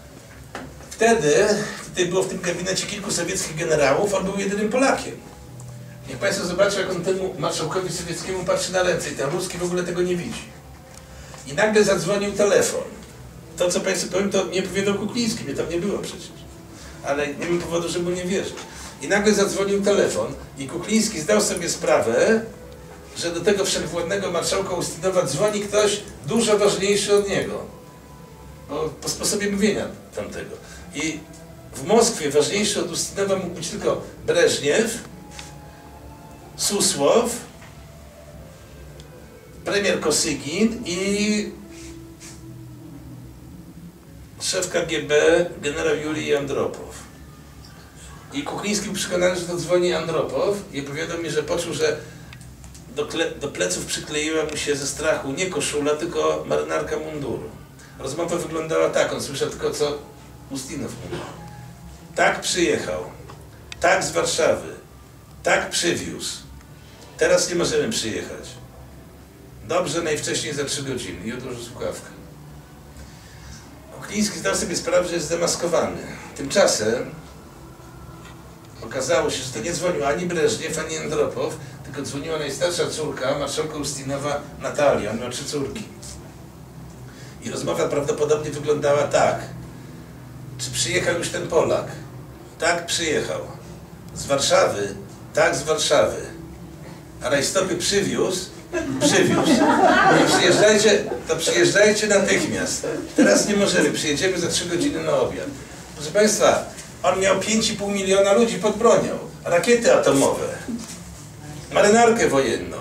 Wtedy, tutaj było w tym gabinecie kilku sowieckich generałów, on był jedynym Polakiem. Niech Państwo zobaczą, jak on temu marszałkowi sowieckiemu patrzy na ręce i ten ruski w ogóle tego nie widzi. I nagle zadzwonił telefon. To, co Państwu powiem, to nie powiedział Kukliński, mnie tam nie było przecież. Ale nie mam powodu, żeby mu nie wierzył. I nagle zadzwonił telefon i Kukliński zdał sobie sprawę, że do tego wszechwładnego marszałka Ustinowa dzwoni ktoś dużo ważniejszy od niego. Bo po sposobie mówienia tamtego. I w Moskwie ważniejszy od Ustinowa mógł być tylko Breżniew, Susłow, premier Kosygin i szef K G B generał Jurij Andropow. I Kukliński był przekonany, że to dzwoni Andropow i opowiadał mi, że poczuł, że do, do pleców przykleiła mu się ze strachu nie koszula, tylko marynarka munduru. Rozmowa wyglądała tak, on słyszał tylko, co Ustinow mówił. Tak przyjechał, tak z Warszawy, tak przywiózł. Teraz nie możemy przyjechać. Dobrze, najwcześniej za trzy godziny. I odłożył słuchawkę. Kukliński zdał sobie sprawę, że jest zdemaskowany. Tymczasem okazało się, że to nie dzwonił ani Breżniew, ani Andropow, tylko dzwoniła najstarsza córka marszałka Ustinowa, Natalia. On miał trzy córki. I rozmowa prawdopodobnie wyglądała tak. Czy przyjechał już ten Polak? Tak, przyjechał. Z Warszawy? Tak, z Warszawy. A rajstopy przywiózł? Przywiózł. I przyjeżdżajcie, to przyjeżdżajcie natychmiast. Teraz nie możemy, przyjedziemy za trzy godziny na obiad. Proszę Państwa, on miał pięć i pół miliona ludzi pod bronią. Rakiety atomowe. Marynarkę wojenną.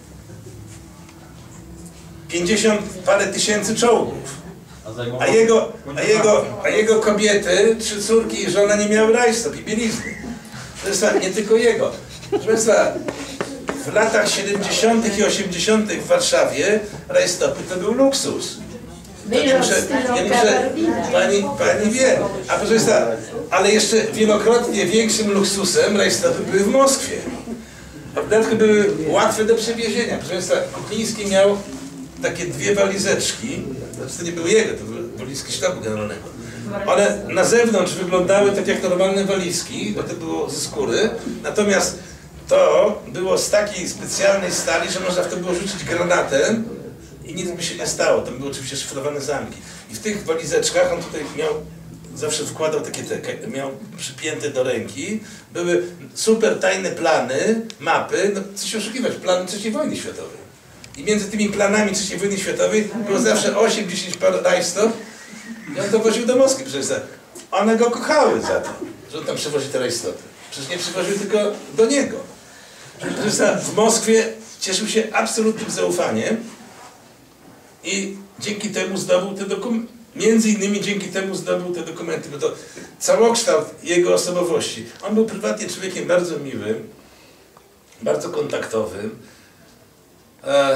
pięćdziesiąt parę tysięcy czołgów. A jego, a, jego, a jego kobiety, trzy córki i żona nie miały rajstop i bielizny. Proszę Państwa, nie tylko jego. Proszę Państwa, w latach siedemdziesiątych i osiemdziesiątych w Warszawie rajstopy to był luksus. To nie muszę, nie muszę, pani, pani wie. A proszę Państwa, ale jeszcze wielokrotnie większym luksusem rajstopy były w Moskwie. A w dodatku były łatwe do przewiezienia. Proszę Państwa, Kukliński miał takie dwie walizeczki, znaczy to nie były jego, to były walizki sztabu generalnego. One na zewnątrz wyglądały tak jak normalne walizki, bo to było ze skóry, natomiast to było z takiej specjalnej stali, że można w to było rzucić granatem i nic by się nie stało. Tam były oczywiście szyfrowane zamki. I w tych walizeczkach on tutaj miał, zawsze wkładał takie, te, miał przypięte do ręki, były super tajne plany, mapy, no co się oszukiwać, plany trzeciej wojny światowej. I między tymi planami trzeciej wojny światowej było zawsze osiem dziesięć par rajstop I on to woził do Moskwy, przecież one go kochały za to, że on tam przywozi te rajstoty. Przecież nie przywoził tylko do niego. Przecież w Moskwie cieszył się absolutnym zaufaniem i dzięki temu zdobył te dokumenty. Między innymi dzięki temu zdobył te dokumenty, bo to całokształt jego osobowości. On był prywatnie człowiekiem bardzo miłym, bardzo kontaktowym. E,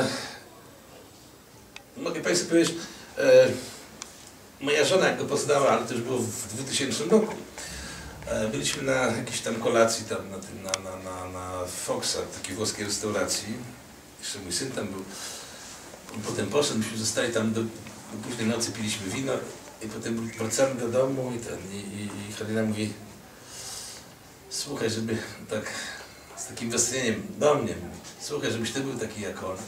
mogę Państwu powiedzieć, e, moja żona jak go poznała, ale to już było w dwutysięcznym roku. E, byliśmy na jakiejś tam kolacji tam na, tym, na, na, na, na Foxa, takiej włoskiej restauracji. Jeszcze mój syn tam był. On potem poszedł, myśmy zostali tam do, do późnej nocy, piliśmy wino i potem wracamy do domu i, ten, i, i, i Halina mówi: słuchaj, żeby tak z takim westchnieniem do mnie mówi, słuchaj, żebyś ty był taki jak on.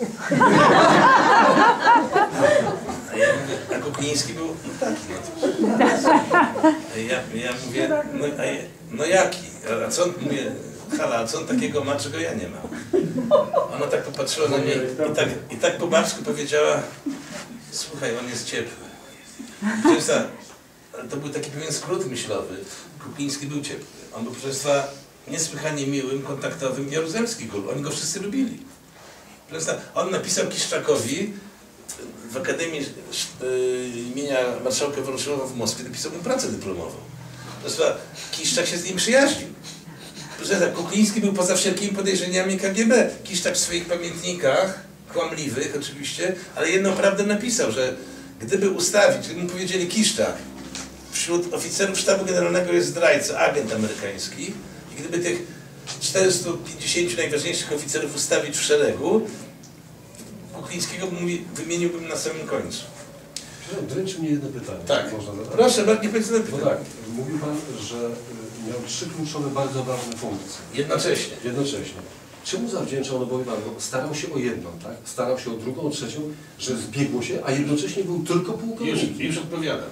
A ja mówię, a Kukliński był no taki, no to. A ja, ja mówię, no, a ja, no jaki? A, a co on, mówię, Hala, a co on takiego ma, czego ja nie mam? Ona tak popatrzyła na mnie i tak, i tak po babsku powiedziała: słuchaj, on jest ciepły. Państwa, to był taki pewien skrót myślowy. Kukliński był ciepły. On był, proszę Państwa, niesłychanie miłym, kontaktowym, jaruzelski gól. Oni go wszyscy lubili. Państwa, on napisał Kiszczakowi w Akademii imienia marszałka Woroszyłowa w Moskwie, napisał mu pracę dyplomową. Państwa, Kiszczak się z nim przyjaźnił. Proszę, Kukliński był poza wszelkimi podejrzeniami K G B. Kiszczak w swoich pamiętnikach, kłamliwych oczywiście, ale jedną prawdę napisał, że gdyby ustawić, gdyby mu powiedzieli: Kiszczak, wśród oficerów sztabu generalnego jest zdrajca, agent amerykański, i gdyby tych czterystu pięćdziesięciu najważniejszych oficerów ustawić w szeregu, Kuklińskiego mówi, wymieniłbym na samym końcu. Przepraszam, dręczy mnie jedno pytanie. Tak. Można zadać? Proszę, nie powiedz na Bo pytanie. tak, mówił Pan, że y, miał trzy kluczowe, bardzo ważne funkcje. Jednocześnie. Jednocześnie. Czemu zawdzięczał, no bo wie Pan, bo starał się o jedną, tak? Starał się o drugą, o trzecią, że zbiegło się, a jednocześnie był tylko Już, pułkownikiem. już odpowiadam.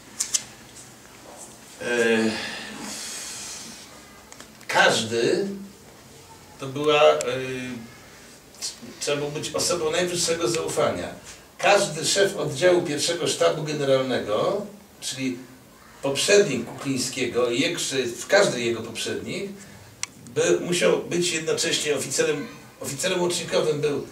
E, każdy to była, e, trzeba było być osobą najwyższego zaufania. Każdy szef oddziału pierwszego sztabu generalnego, czyli poprzednik Kuklińskiego, i każdy jego poprzednik, by, musiał być jednocześnie oficerem, oficerem łącznikowym był.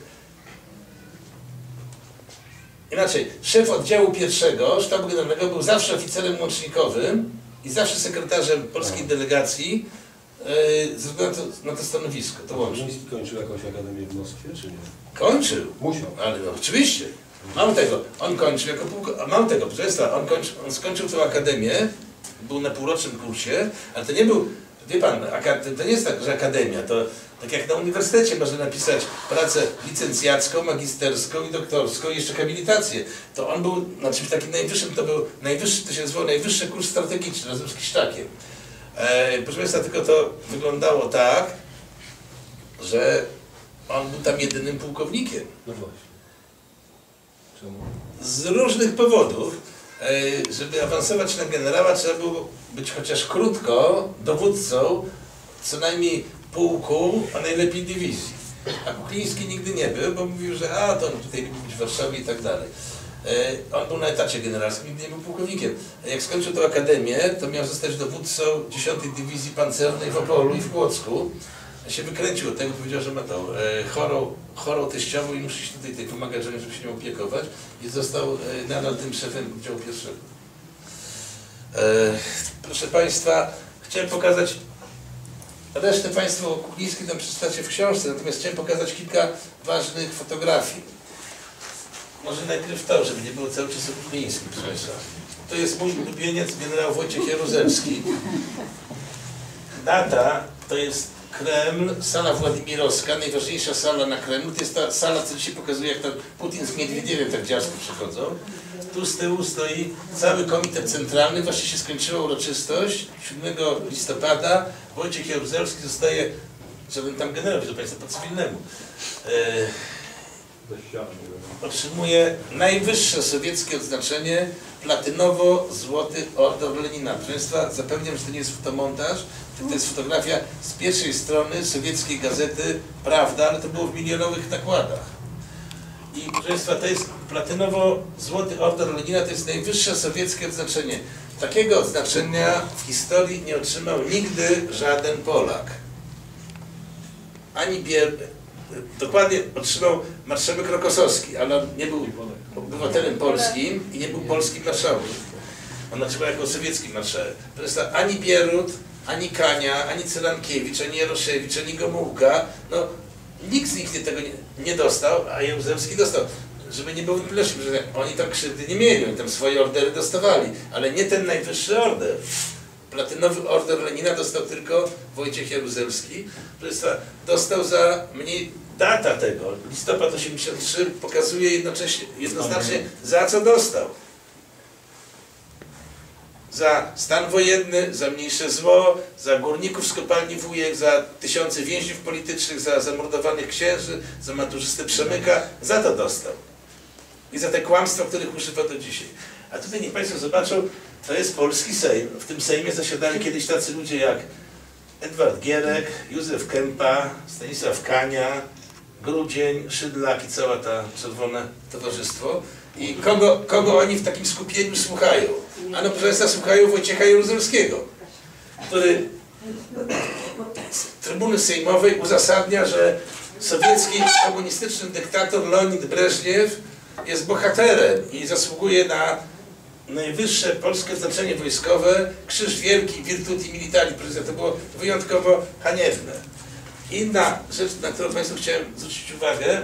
Inaczej, szef oddziału pierwszego sztabu generalnego był zawsze oficerem łącznikowym i zawsze sekretarzem polskiej delegacji yy, ze względu na to, na to stanowisko, to łącznie. Kukliński kończył jakąś akademię w Moskwie, czy nie? Kończył. Musiał. Ale no, oczywiście. Mało tego, on kończył jako pułko... Mało tego, proszę Państwa, on, kończy, on skończył tę akademię, był na półrocznym kursie, ale to nie był, wie Pan, to nie jest tak, że akademia, to tak jak na uniwersytecie można napisać pracę licencjacką, magisterską i doktorską i jeszcze habilitację. To on był na czymś takim najwyższym, to był najwyższy, to się nazywało najwyższy kurs strategiczny razem z Kiszczakiem. E, proszę Państwa, tylko to wyglądało tak, że on był tam jedynym pułkownikiem. No właśnie. Czemu? Z różnych powodów, e, żeby awansować na generała, trzeba było być chociaż krótko dowódcą co najmniej pułku, a najlepiej dywizji. A Kukliński nigdy nie był, bo mówił, że a to on tutaj lubi być w Warszawie i tak dalej. E, on był na etacie generalskim, nigdy nie był pułkownikiem. A jak skończył tę akademię, to miał zostać dowódcą dziesiątej Dywizji Pancernej w Opolu i w Płocku. Się wykręcił od tego, powiedział, że ma tą e, chorą, chorą teściową i musi się tutaj, tutaj pomagać żonie, żeby się nią opiekować, i został e, nadal tym szefem oddziału pierwszego. E, proszę Państwa, chciałem pokazać, resztę Państwo o Kuklińskim tam przeczytacie w książce, natomiast chciałem pokazać kilka ważnych fotografii. Może najpierw to, żeby nie było cały czas o Kuklińskim, proszę Państwa. To jest mój ulubieniec, generał Wojciech Jaruzelski. Data to jest Kreml, sala Władimirowska, najważniejsza sala na Kremlu. To jest ta sala, co dzisiaj pokazuje, jak tam Putin z Miedwiediewem tak dziarsko przychodzą. Tu z tyłu stoi cały komitet centralny. Właśnie się skończyła uroczystość. siódmego listopada Wojciech Jaruzelski zostaje, żaden tam generał, proszę Państwa, po cywilnemu. E, otrzymuje najwyższe sowieckie odznaczenie, platynowo-złoty order Lenina. Proszę Państwa, zapewniam, że to nie jest fotomontaż, to jest fotografia z pierwszej strony sowieckiej gazety Prawda, ale to było w milionowych nakładach. I proszę Państwa, to jest platynowo-złoty order Lenina to jest najwyższe sowieckie odznaczenie. Takiego odznaczenia w historii nie otrzymał nigdy żaden Polak. Ani Bier... Dokładnie otrzymał marszałek Rokosowski, ale on nie był obywatelem polskim i nie był polskim marszałkiem. On otrzymał jako sowiecki marszałek. Zresztą ani Bierut, ani Kania, ani Cyrankiewicz, ani Jaroszewicz, ani Gomułka, no nikt z nich nie, tego nie, nie dostał, a Jaruzelski dostał. Żeby nie było wątpliwości, że oni tam krzywdy nie mieli, oni tam swoje ordery dostawali, ale nie ten najwyższy order. Platynowy order Lenina dostał tylko Wojciech Jaruzelski, że dostał za mniej, data tego, listopad osiemdziesiąt trzy pokazuje jednocześnie, jednoznacznie za co dostał. Za stan wojenny, za mniejsze zło, za górników z kopalni Wujek, za tysiące więźniów politycznych, za zamordowanych księży, za maturzystę Przemyka, za to dostał. I za te kłamstwa, których używa do dzisiaj. A tutaj niech Państwo zobaczą, to jest polski Sejm. W tym Sejmie zasiadali kiedyś tacy ludzie jak Edward Gierek, Józef Kępa, Stanisław Kania, Grudzień, Szydlak i cała ta czerwone towarzystwo. I kogo, kogo oni w takim skupieniu słuchają? Ano proszę Państwa, słuchają Wojciecha Jaruzelskiego, który z trybuny sejmowej uzasadnia, że sowiecki komunistyczny dyktator Leonid Breżniew jest bohaterem i zasługuje na najwyższe polskie znaczenie wojskowe, Krzyż Wielki, Virtuti Militari. To było wyjątkowo haniebne. Inna rzecz, na którą Państwu chciałem zwrócić uwagę,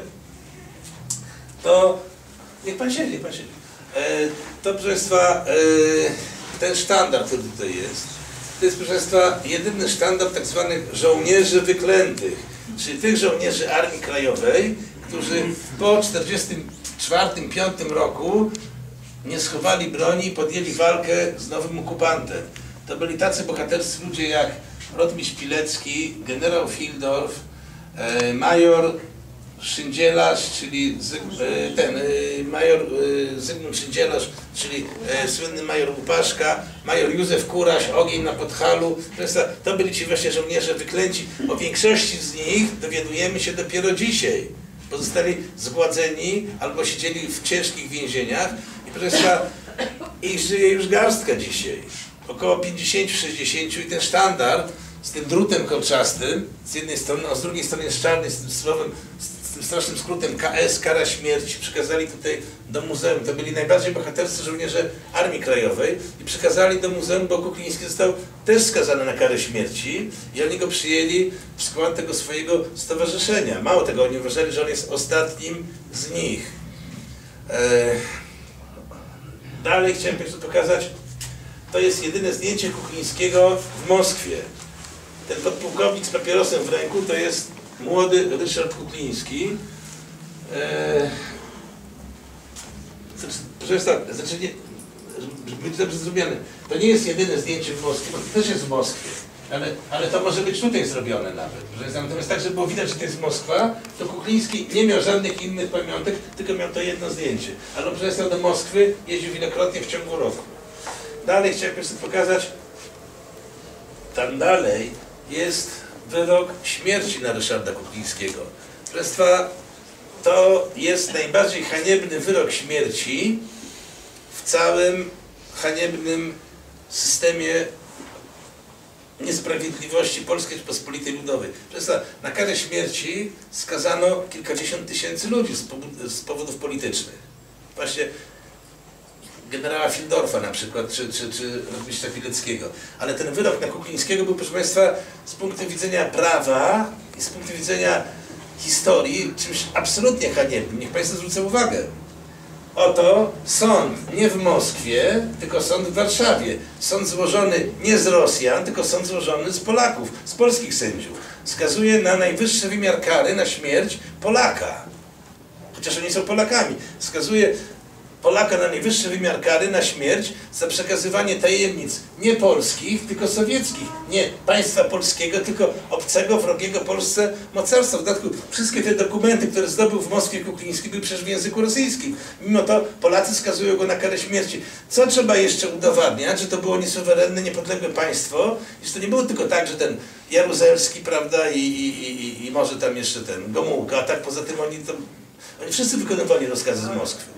to niech Pan siedzi, niech Pan siedzi. E, to, proszę Państwa, e, ten sztandar, który tutaj jest, to jest, proszę Państwa, jedyny sztandar tak zwanych żołnierzy wyklętych, czyli tych żołnierzy Armii Krajowej, którzy po czterdziestym czwartym piątym roku nie schowali broni i podjęli walkę z nowym okupantem. To byli tacy bohaterscy ludzie jak Rotmistrz Pilecki, generał Fildorf, e, major Szyndzielarz, czyli Zyg, e, ten e, major e, Zygmunt Szyndzielarz, czyli e, słynny major Łupaszka, major Józef Kuraś, Ogień na Podhalu. To byli ci właśnie żołnierze wyklęci. O większości z nich dowiadujemy się dopiero dzisiaj. Pozostali zgładzeni albo siedzieli w ciężkich więzieniach i proszę Państwa, ich żyje już garstka dzisiaj. Około pięćdziesiąt sześćdziesiąt i ten sztandar z tym drutem kolczastym z jednej strony, a z drugiej strony jest czarny z tym słowem, z tym strasznym skrótem K S, kara śmierci, przekazali tutaj do muzeum. To byli najbardziej bohaterscy żołnierze Armii Krajowej i przekazali do muzeum, bo Kukliński został też skazany na karę śmierci i oni go przyjęli w skład tego swojego stowarzyszenia. Mało tego, oni uważali, że on jest ostatnim z nich. Eee, dalej chciałem Państwu pokazać, to jest jedyne zdjęcie Kuklińskiego w Moskwie. Ten podpułkownik z papierosem w ręku to jest młody Ryszard Kukliński. Eee, proszę Państwa, znaczy nie, żeby być dobrze zrobione, to nie jest jedyne zdjęcie w Moskwie, bo to też jest w Moskwie, ale, ale to może być tutaj zrobione nawet. Natomiast tak, żeby było widać, że to jest Moskwa, to Kukliński nie miał żadnych innych pamiątek, tylko miał to jedno zdjęcie. Ale proszę Państwa, do Moskwy jeździł wielokrotnie w ciągu roku. Dalej chciałem Państwu pokazać, tam dalej jest wyrok śmierci na Ryszarda Kuklińskiego. Proszę Państwa, to jest najbardziej haniebny wyrok śmierci w całym haniebnym systemie niesprawiedliwości Polskiej Rzeczypospolitej Ludowej. Proszę Państwa, na karę śmierci skazano kilkadziesiąt tysięcy ludzi z powodów, z powodów politycznych. Właśnie generała Fildorfa na przykład, czy, czy, czy Rotmistrza Pileckiego. Ale ten wyrok na Kuklińskiego był, proszę Państwa, z punktu widzenia prawa i z punktu widzenia historii czymś absolutnie haniebnym. Niech Państwo zwrócą uwagę. Oto sąd nie w Moskwie, tylko sąd w Warszawie. Sąd złożony nie z Rosjan, tylko sąd złożony z Polaków, z polskich sędziów. Skazuje na najwyższy wymiar kary, na śmierć Polaka. Chociaż oni są Polakami. Skazuje Polaka na najwyższy wymiar kary, na śmierć, za przekazywanie tajemnic nie polskich, tylko sowieckich. Nie państwa polskiego, tylko obcego, wrogiego Polsce mocarstwa. W dodatku wszystkie te dokumenty, które zdobył w Moskwie Kukliński, były przecież w języku rosyjskim. Mimo to Polacy skazują go na karę śmierci. Co trzeba jeszcze udowadniać? Że to było niesuwerenne, niepodległe państwo i że to nie było tylko tak, że ten Jaruzelski, prawda, i, i, i, i może tam jeszcze ten Gomułka, a tak poza tym oni to... Oni wszyscy wykonywali rozkazy z Moskwy.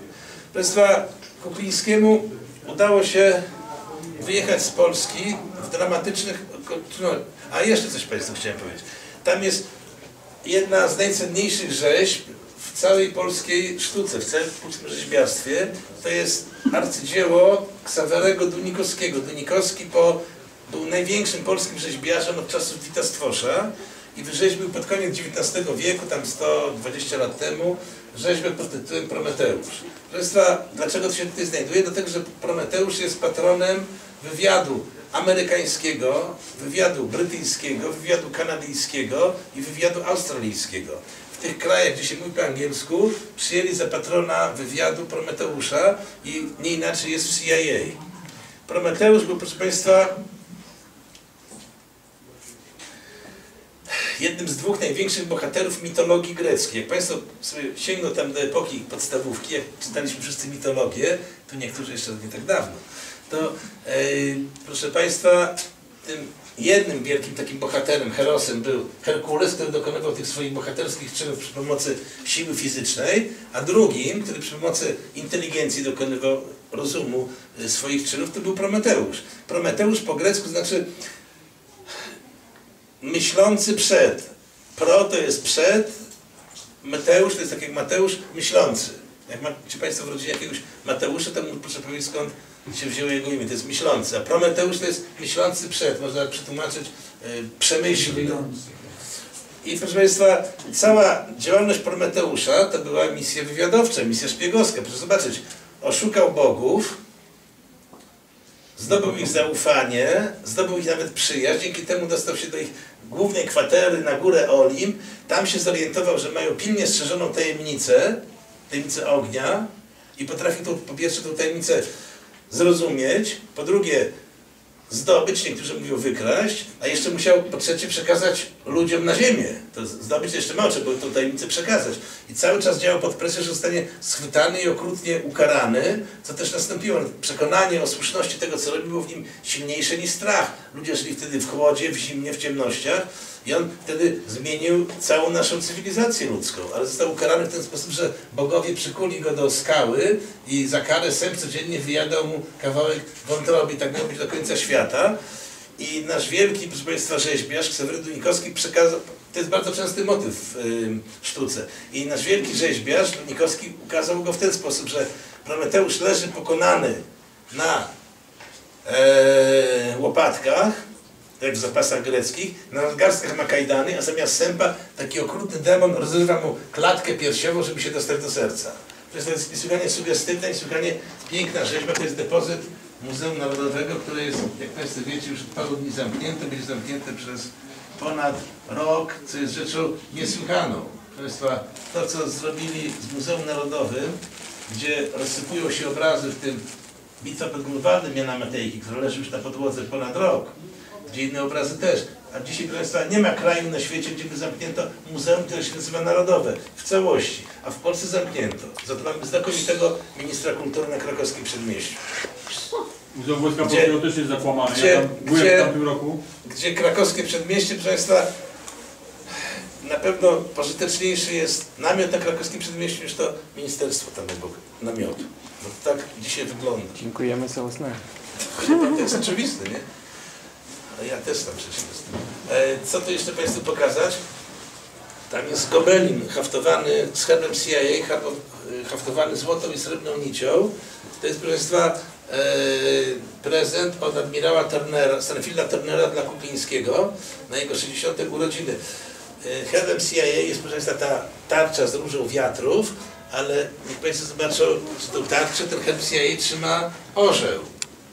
Państwa, Kuklińskiemu udało się wyjechać z Polski w dramatycznych okolicznościach. A jeszcze coś Państwu chciałem powiedzieć. Tam jest jedna z najcenniejszych rzeźb w całej polskiej sztuce, w całym polskim rzeźbiarstwie. To jest arcydzieło Ksawerego Dunikowskiego. Dunikowski po, był największym polskim rzeźbiarzem od czasów Wita Stwosza i wyrzeźbił pod koniec dziewiętnastego wieku, tam sto dwadzieścia lat temu, rzeźbę pod tytułem Prometeusz. Proszę Państwa, dlaczego to się tutaj znajduje? Dlatego, że Prometeusz jest patronem wywiadu amerykańskiego, wywiadu brytyjskiego, wywiadu kanadyjskiego i wywiadu australijskiego. W tych krajach, gdzie się mówi po angielsku, przyjęli za patrona wywiadu Prometeusza i nie inaczej jest w C I A. Prometeusz był, proszę Państwa, jednym z dwóch największych bohaterów mitologii greckiej. Jak Państwo sobie sięgną tam do epoki podstawówki, jak czytaliśmy wszyscy mitologię, to niektórzy jeszcze nie tak dawno, to e, proszę Państwa, tym jednym wielkim takim bohaterem, herosem był Herkules, który dokonywał tych swoich bohaterskich czynów przy pomocy siły fizycznej, a drugim, który przy pomocy inteligencji dokonywał rozumu swoich czynów, to był Prometeusz. Prometeusz po grecku znaczy myślący przed. Pro to jest przed, Meteusz to jest tak jak Mateusz, myślący. Jak macie Państwo w rodzinie jakiegoś Mateusza, to proszę powiedzieć, skąd się wzięło jego imię. To jest myślący. A Prometeusz to jest myślący przed. Można przetłumaczyć y, przemyślny. I proszę Państwa, cała działalność Prometeusza to była misja wywiadowcza, misja szpiegowska. Proszę zobaczyć, oszukał bogów, zdobył ich zaufanie, zdobył ich nawet przyjaźń, dzięki temu dostał się do ich głównej kwatery na górę Olimp. Tam się zorientował, że mają pilnie strzeżoną tajemnicę, tajemnicę ognia i potrafił tą, po pierwsze tą tajemnicę zrozumieć, po drugie zdobyć, niektórzy mówią wykraść, a jeszcze musiał po trzecie przekazać ludziom na ziemię. To zdobyć jeszcze mało, trzeba było tą tajemnicę przekazać. I cały czas działał pod presją, że zostanie schwytany i okrutnie ukarany, co też nastąpiło. Przekonanie o słuszności tego, co robił, było w nim silniejsze niż strach. Ludzie żyli wtedy w chłodzie, w zimnie, w ciemnościach i on wtedy zmienił całą naszą cywilizację ludzką, ale został ukarany w ten sposób, że bogowie przykuli go do skały i za karę sęp codziennie wyjadał mu kawałek wątroby i tak miało być do końca świata. I nasz wielki, proszę Państwa, rzeźbiarz Ksawery Dunikowski przekazał, to jest bardzo częsty motyw w y, sztuce, i nasz wielki rzeźbiarz Dunikowski ukazał go w ten sposób, że Prometeusz leży pokonany na e, łopatkach, jak w zapasach greckich, na nadgarstkach ma kajdany, a zamiast sępa taki okrutny demon rozrywa mu klatkę piersiową, żeby się dostać do serca. To jest, to jest niesłychanie sugestywna, niesłychanie piękna rzeźba, to jest depozyt Muzeum Narodowego, które jest, jak Państwo wiecie, już od paru dni zamknięte, będzie zamknięte przez ponad rok, co jest rzeczą niesłychaną. Państwa, to co zrobili z Muzeum Narodowym, gdzie rozsypują się obrazy, w tym Bitwa pod Grunwaldem Jana Matejki, która leży już na podłodze ponad rok, gdzie inne obrazy też. A dzisiaj, proszę Państwa, nie ma kraju na świecie, gdzie by zamknięto muzeum, które się nazywa Narodowe, w całości, a w Polsce zamknięto. Za to mamy znakomitego ministra kultury na krakowskim Przedmieściu. Muzeum Wojska Gdzie- Polskiego też jest zakłamane. gdzie- Ja tam byłem gdzie- w tamtym roku. Gdzie krakowskie Przedmieście, proszę Państwa, na pewno pożyteczniejszy jest namiot na krakowskim Przedmieściu niż to ministerstwo tam obok namiotu. No tak dzisiaj wygląda. Dziękujemy za uznanie. To jest oczywiste, nie? A ja też tam przecież jestem. E, co tu jeszcze Państwu pokazać? Tam jest gobelin haftowany z herbem C I A, harbo- haftowany złotą i srebrną nicią. To jest, proszę Państwa, e, prezent od admirała Turnera, Stanfielda Turnera dla Kuklińskiego na jego sześćdziesiąte urodziny. E, herbem C I A jest, proszę Państwa, ta tarcza z różą wiatrów, ale niech Państwo zobaczą, że tą tarczę ten herb C I A trzyma orzeł.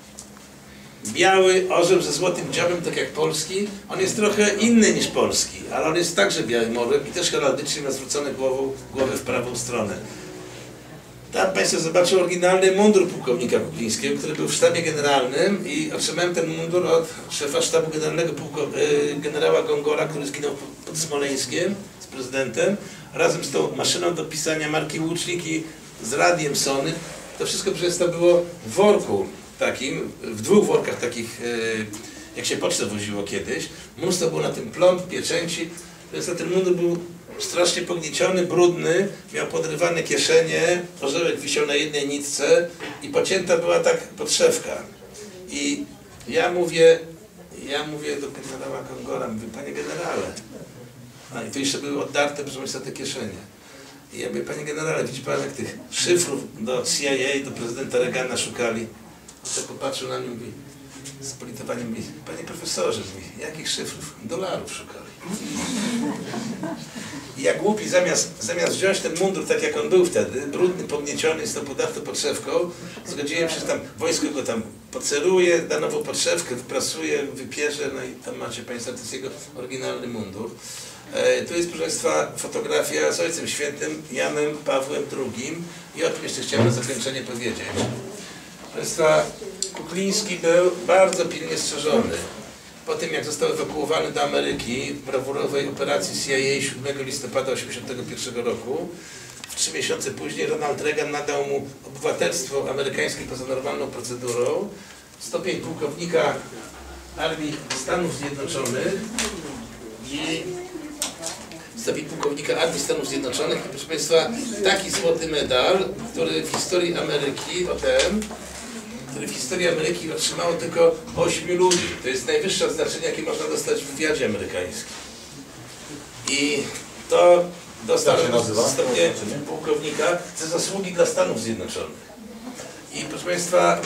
Biały orzeł ze złotym dziobem, tak jak polski. On jest trochę inny niż polski, ale on jest także białym orłem i też heraldycznie ma zwrócone głową, głowę w prawą stronę. Tam Państwo zobaczą oryginalny mundur pułkownika Kuklińskiego, który był w sztabie generalnym i otrzymałem ten mundur od szefa sztabu generalnego pułko, y, generała Gongora, który zginął pod Smoleńskiem z prezydentem, razem z tą maszyną do pisania marki Łucznik i z radiem Sony. To wszystko przez to było w worku takim, w dwóch workach takich, y, jak się pocztę woziło kiedyś. Mnóstwo było na tym plomb, pieczęci. Więc ten mundur był strasznie pognieciony, brudny, miał podrywane kieszenie, orzełek wisiał na jednej nitce i pocięta była tak podszewka. I ja mówię, ja mówię do generała Kongora, mówię, panie generale, a i to jeszcze były oddarte, proszę państwa, te kieszenie. I ja mówię, panie generale, widzi pan, jak tych szyfrów do C I A, do prezydenta Reagana szukali? On tak popatrzył na mnie i mówi, z politowaniem mówi, panie profesorze, mówi, jakich szyfrów? Dolarów szukali. I jak głupi, zamiast, zamiast wziąć ten mundur tak jak on był wtedy, brudny, podnieciony, z tą podartą podszewką, zgodziłem się, że tam wojsko go tam poceruje, da nową podszewkę, wyprasuje, wypierze, no i tam macie państwo, to jest jego oryginalny mundur. E, tu jest, proszę państwa, fotografia z Ojcem Świętym Janem Pawłem drugim i o tym jeszcze chciałem na zakończenie powiedzieć. Proszę państwa, Kukliński był bardzo pilnie strzeżony. Po tym, jak został ewakuowany do Ameryki w brawurowej operacji C I A siódmego listopada tysiąc dziewięćset osiemdziesiątego pierwszego roku, w trzy miesiące później Ronald Reagan nadał mu obywatelstwo amerykańskie poza normalną procedurą, stopień pułkownika Armii Stanów Zjednoczonych i stopień pułkownika Armii Stanów Zjednoczonych i, proszę państwa, taki złoty medal, który w historii Ameryki, o ten, który w historii Ameryki otrzymało tylko ośmiu ludzi. To jest najwyższe odznaczenie, jakie można dostać w wywiadzie amerykańskim. I to dostał stopnie pułkownika za zasługi dla Stanów Zjednoczonych. I proszę państwa,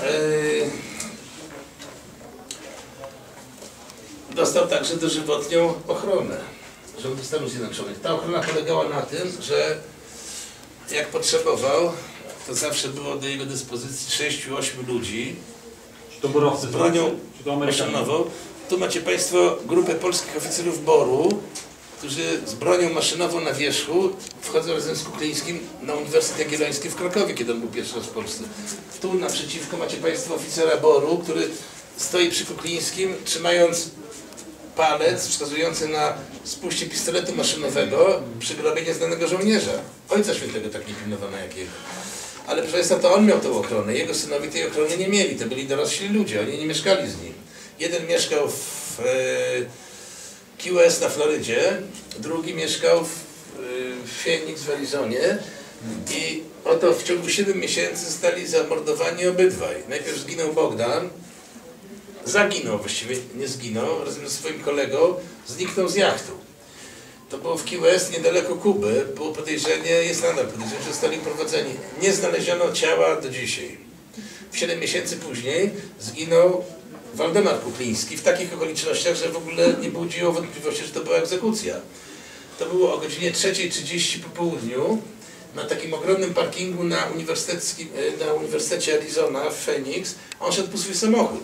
yy, dostał także dożywotnią ochronę rządu Stanów Zjednoczonych. Ta ochrona polegała na tym, że jak potrzebował, to zawsze było do jego dyspozycji sześciu ośmiu ludzi Czy to borowcy, z bronią czy to Amerykanie? maszynową. Tu macie państwo grupę polskich oficerów boru, którzy z bronią maszynową na wierzchu wchodzą razem z Kuklińskim na Uniwersytet Jagielloński w Krakowie, kiedy on był pierwszy raz w Polsce. Tu naprzeciwko macie państwo oficera boru, który stoi przy Kuklińskim, trzymając palec wskazujący na spuście pistoletu maszynowego przy grobie nieznanego żołnierza. Ojca Świętego tak nie pilnowano jakiego. Ale proszę państwa, to on miał tę ochronę. Jego synowie tej ochrony nie mieli. To byli dorośli ludzie, oni nie mieszkali z nim. Jeden mieszkał w e, Key West na Florydzie, drugi mieszkał w, e, w Phoenix w Arizonie i oto w ciągu siedmiu miesięcy zostali zamordowani obydwaj. Najpierw zginął Bogdan, zaginął właściwie, nie zginął, razem ze swoim kolegą zniknął z jachtu. To było w Key West, niedaleko Kuby, było podejrzenie, jest nadal podejrzenie, że zostali uprowadzeni. Nie znaleziono ciała do dzisiaj. W siedem miesięcy później zginął Waldemar Kukliński w takich okolicznościach, że w ogóle nie budziło wątpliwości, że to była egzekucja. To było o godzinie trzeciej trzydzieści po południu na takim ogromnym parkingu na, uniwersyteckim, na Uniwersytecie Arizona w Phoenix. On szedł po swój samochód.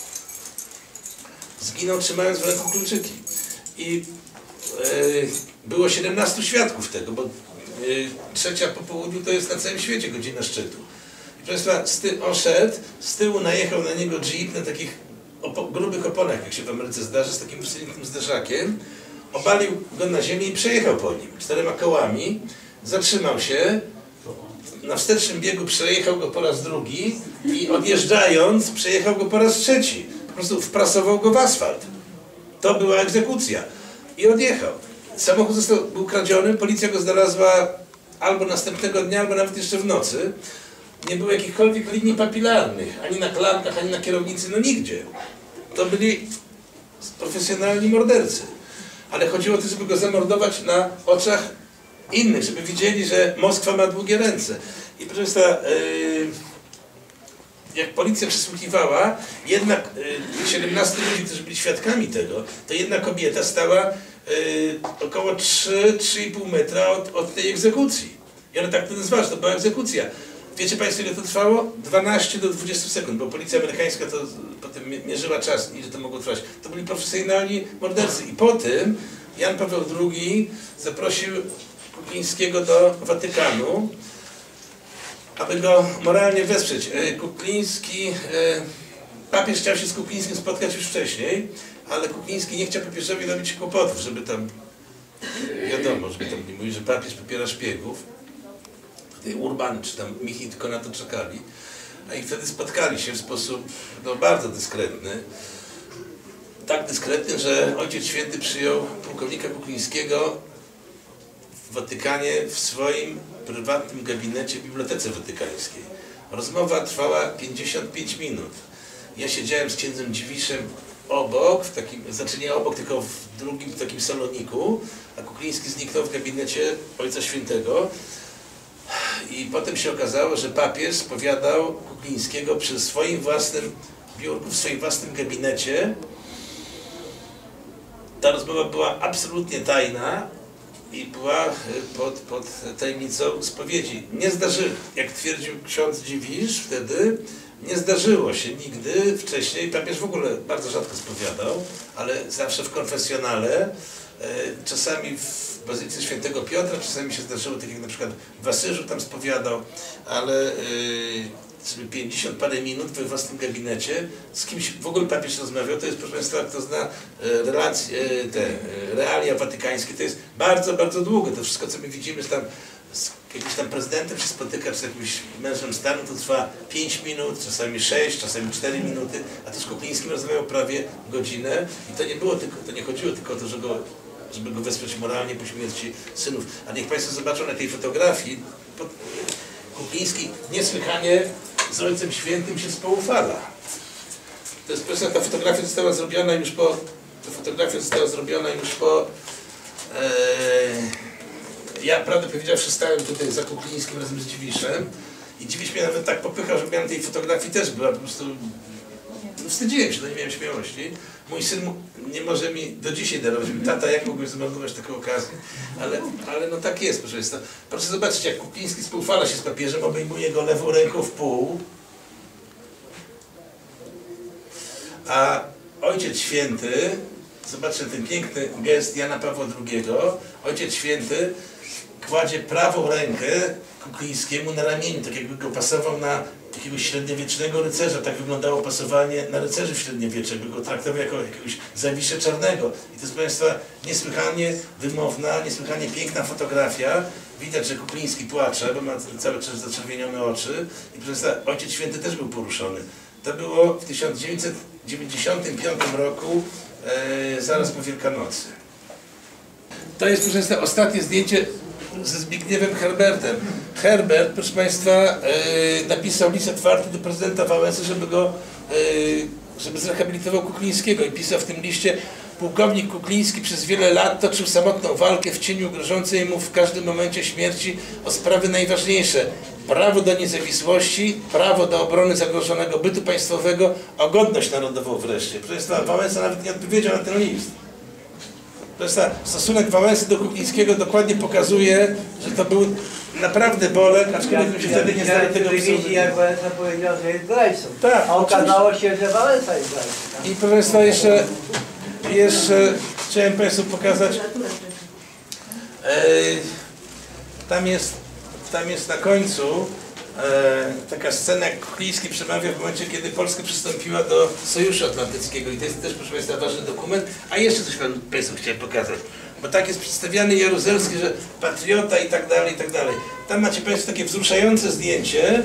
Zginął trzymając w ręku kluczyki. I Yy, było siedemnastu świadków tego, bo yy, trzecia po południu to jest na całym świecie godzina szczytu. I proszę państwa, on szedł, z tyłu najechał na niego jeep na takich opo grubych oponach, jak się w Ameryce zdarzy, z takim wysuniętym zderzakiem, obalił go na ziemię i przejechał po nim czterema kołami, zatrzymał się, na wstecznym biegu przejechał go po raz drugi i odjeżdżając przejechał go po raz trzeci. Po prostu wprasował go w asfalt. To była egzekucja. I odjechał. Samochód został, był kradziony, policja go znalazła albo następnego dnia, albo nawet jeszcze w nocy. Nie było jakichkolwiek linii papilarnych, ani na klankach, ani na kierownicy, no nigdzie. To byli profesjonalni mordercy. Ale chodziło o to, żeby go zamordować na oczach innych, żeby widzieli, że Moskwa ma długie ręce. I proszę państwa, yy, jak policja przesłuchiwała, jednak y, siedemnastu ludzi, którzy byli świadkami tego, to jedna kobieta stała y, około trzy do trzech i pół metra od, od tej egzekucji. I ona tak to nazwała, że to była egzekucja. Wiecie państwo, ile to trwało? dwanaście do dwudziestu sekund, bo policja amerykańska to potem mierzyła czas, ile to mogło trwać. To byli profesjonalni mordercy. I po tym Jan Paweł drugi zaprosił Kuklińskiego do Watykanu, aby go moralnie wesprzeć. Kukliński, papież chciał się z Kuklińskim spotkać już wcześniej, ale Kukliński nie chciał papieżowi robić kłopotów, żeby tam, wiadomo, żeby tam nie mówić, że papież popiera szpiegów. Tutaj Urban czy tam Michi tylko na to czekali, a i wtedy spotkali się w sposób no, bardzo dyskretny. tak dyskretny, że Ojciec Święty przyjął pułkownika Kuklińskiego w Watykanie w swoim prywatnym gabinecie w Bibliotece Watykańskiej. Rozmowa trwała pięćdziesiąt pięć minut. Ja siedziałem z księdzem Dziwiszem obok, w takim, znaczy nie obok, tylko w drugim w takim saloniku, a Kukliński zniknął w gabinecie Ojca Świętego. I potem się okazało, że papież spowiadał Kuklińskiego przy swoim własnym biurku, w swoim własnym gabinecie. Ta rozmowa była absolutnie tajna i była pod, pod tajemnicą spowiedzi. Nie zdarzyło, jak twierdził ksiądz Dziwisz wtedy, nie zdarzyło się nigdy wcześniej, papież w ogóle bardzo rzadko spowiadał, ale zawsze w konfesjonale, czasami w Bazylice Świętego Piotra, czasami się zdarzyło, tak jak na przykład w Asyżu tam spowiadał, ale sobie pięćdziesiąt parę minut we własnym gabinecie, z kimś w ogóle papież rozmawiał, to jest, proszę Państwa, kto zna relacje, te realia watykańskie, to jest bardzo, bardzo długo. To wszystko, co my widzimy, że tam z jakimś tam prezydentem się spotyka, czy z jakimś mężem stanu, to trwa pięć minut, czasami sześć, czasami cztery minuty, a to z Kuklińskim rozmawiał prawie godzinę i to nie było tylko, to nie chodziło tylko o to, że go, żeby go wesprzeć moralnie po śmierci synów. A niech Państwo zobaczą na tej fotografii, Kukliński niesłychanie z Ojcem Świętym się spoufala. To jest, proszę, ta fotografia została zrobiona już po, ta fotografia została zrobiona już po, e, ja prawdę powiedziawszy stałem tutaj za Kuklińskim razem z Dziwiszem i Dziwisz mnie nawet tak popychał, że miałem tej fotografii też była, po prostu no, wstydziłem się, no nie miałem śmiałości. Mój syn nie może mi do dzisiaj darować, tata, jak mógłbyś zmarnować taką okazję, ale, ale no tak jest, proszę Państwa. Proszę zobaczyć, jak Kukliński spoufala się z papieżem, obejmuje go lewą ręką w pół, a Ojciec Święty, zobaczcie ten piękny gest Jana Pawła drugiego, Ojciec Święty kładzie prawą rękę Kuklińskiemu na ramieniu, tak jakby go pasował na jakiegoś średniowiecznego rycerza. Tak wyglądało pasowanie na rycerzy w średniowieczu, jakby go traktował jako jakiegoś Zawiszę Czarnego. I to jest, proszę Państwa, niesłychanie wymowna, niesłychanie piękna fotografia. Widać, że Kukliński płacze, bo ma cały czas zaczerwienione oczy. I proszę Państwa, Ojciec Święty też był poruszony. To było w tysiąc dziewięćset dziewięćdziesiątym piątym roku, e, zaraz po Wielkanocy. To jest, proszę Państwa, ostatnie zdjęcie ze Zbigniewem Herbertem. Herbert, proszę Państwa, yy, napisał list otwarty do prezydenta Wałęsy, żeby go, yy, żeby zrehabilitował Kuklińskiego i pisał w tym liście: pułkownik Kukliński przez wiele lat toczył samotną walkę w cieniu grożącej mu w każdym momencie śmierci o sprawy najważniejsze: prawo do niezawisłości, prawo do obrony zagrożonego bytu państwowego, o godność narodową wreszcie. Proszę Państwa, Wałęsa nawet nie odpowiedział na ten list. Proszę, stosunek Wałęsy do Kuklińskiego dokładnie pokazuje, że to był naprawdę Bolek, aczkolwiek my się wtedy nie znali tego widzi, jak Wałęsa powiedział, że jest zdrajcą. Tak, a okazało się, że Wałęsa jest zdrajcą. I proszę Państwa, jeszcze, jeszcze chciałem Państwu pokazać, e, tam jest, tam jest na końcu e, taka scena, jak Kukliński przemawia w momencie, kiedy Polska przystąpiła do Sojuszu Atlantyckiego i to jest też, proszę Państwa, ważny dokument. A jeszcze coś Państwu chciałem pokazać, bo tak jest przedstawiany Jaruzelski, że patriota i tak dalej, i tak dalej. Tam macie Państwo takie wzruszające zdjęcie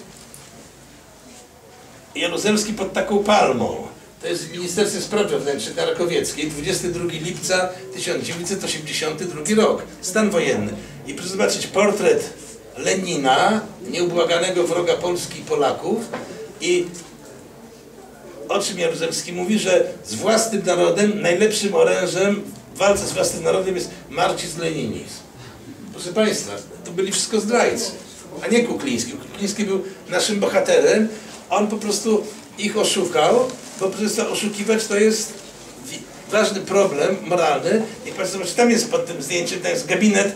Jaruzelski pod taką palmą. To jest w Ministerstwie Spraw Wewnętrznych na Rakowieckiej, dwudziestego drugiego lipca tysiąc dziewięćset osiemdziesiątego drugiego rok. Stan wojenny. I proszę zobaczyć portret Lenina, nieubłaganego wroga Polski i Polaków, i o czym Jaruzelski mówi, że z własnym narodem najlepszym orężem w walce z własnym narodem jest marxizm, leninizm. Proszę Państwa, to byli wszystko zdrajcy, a nie Kukliński. Kukliński był naszym bohaterem, on po prostu ich oszukał, bo proszę Państwa, oszukiwać to jest ważny problem moralny. Niech Państwo zobaczy, tam jest pod tym zdjęciem, tam jest gabinet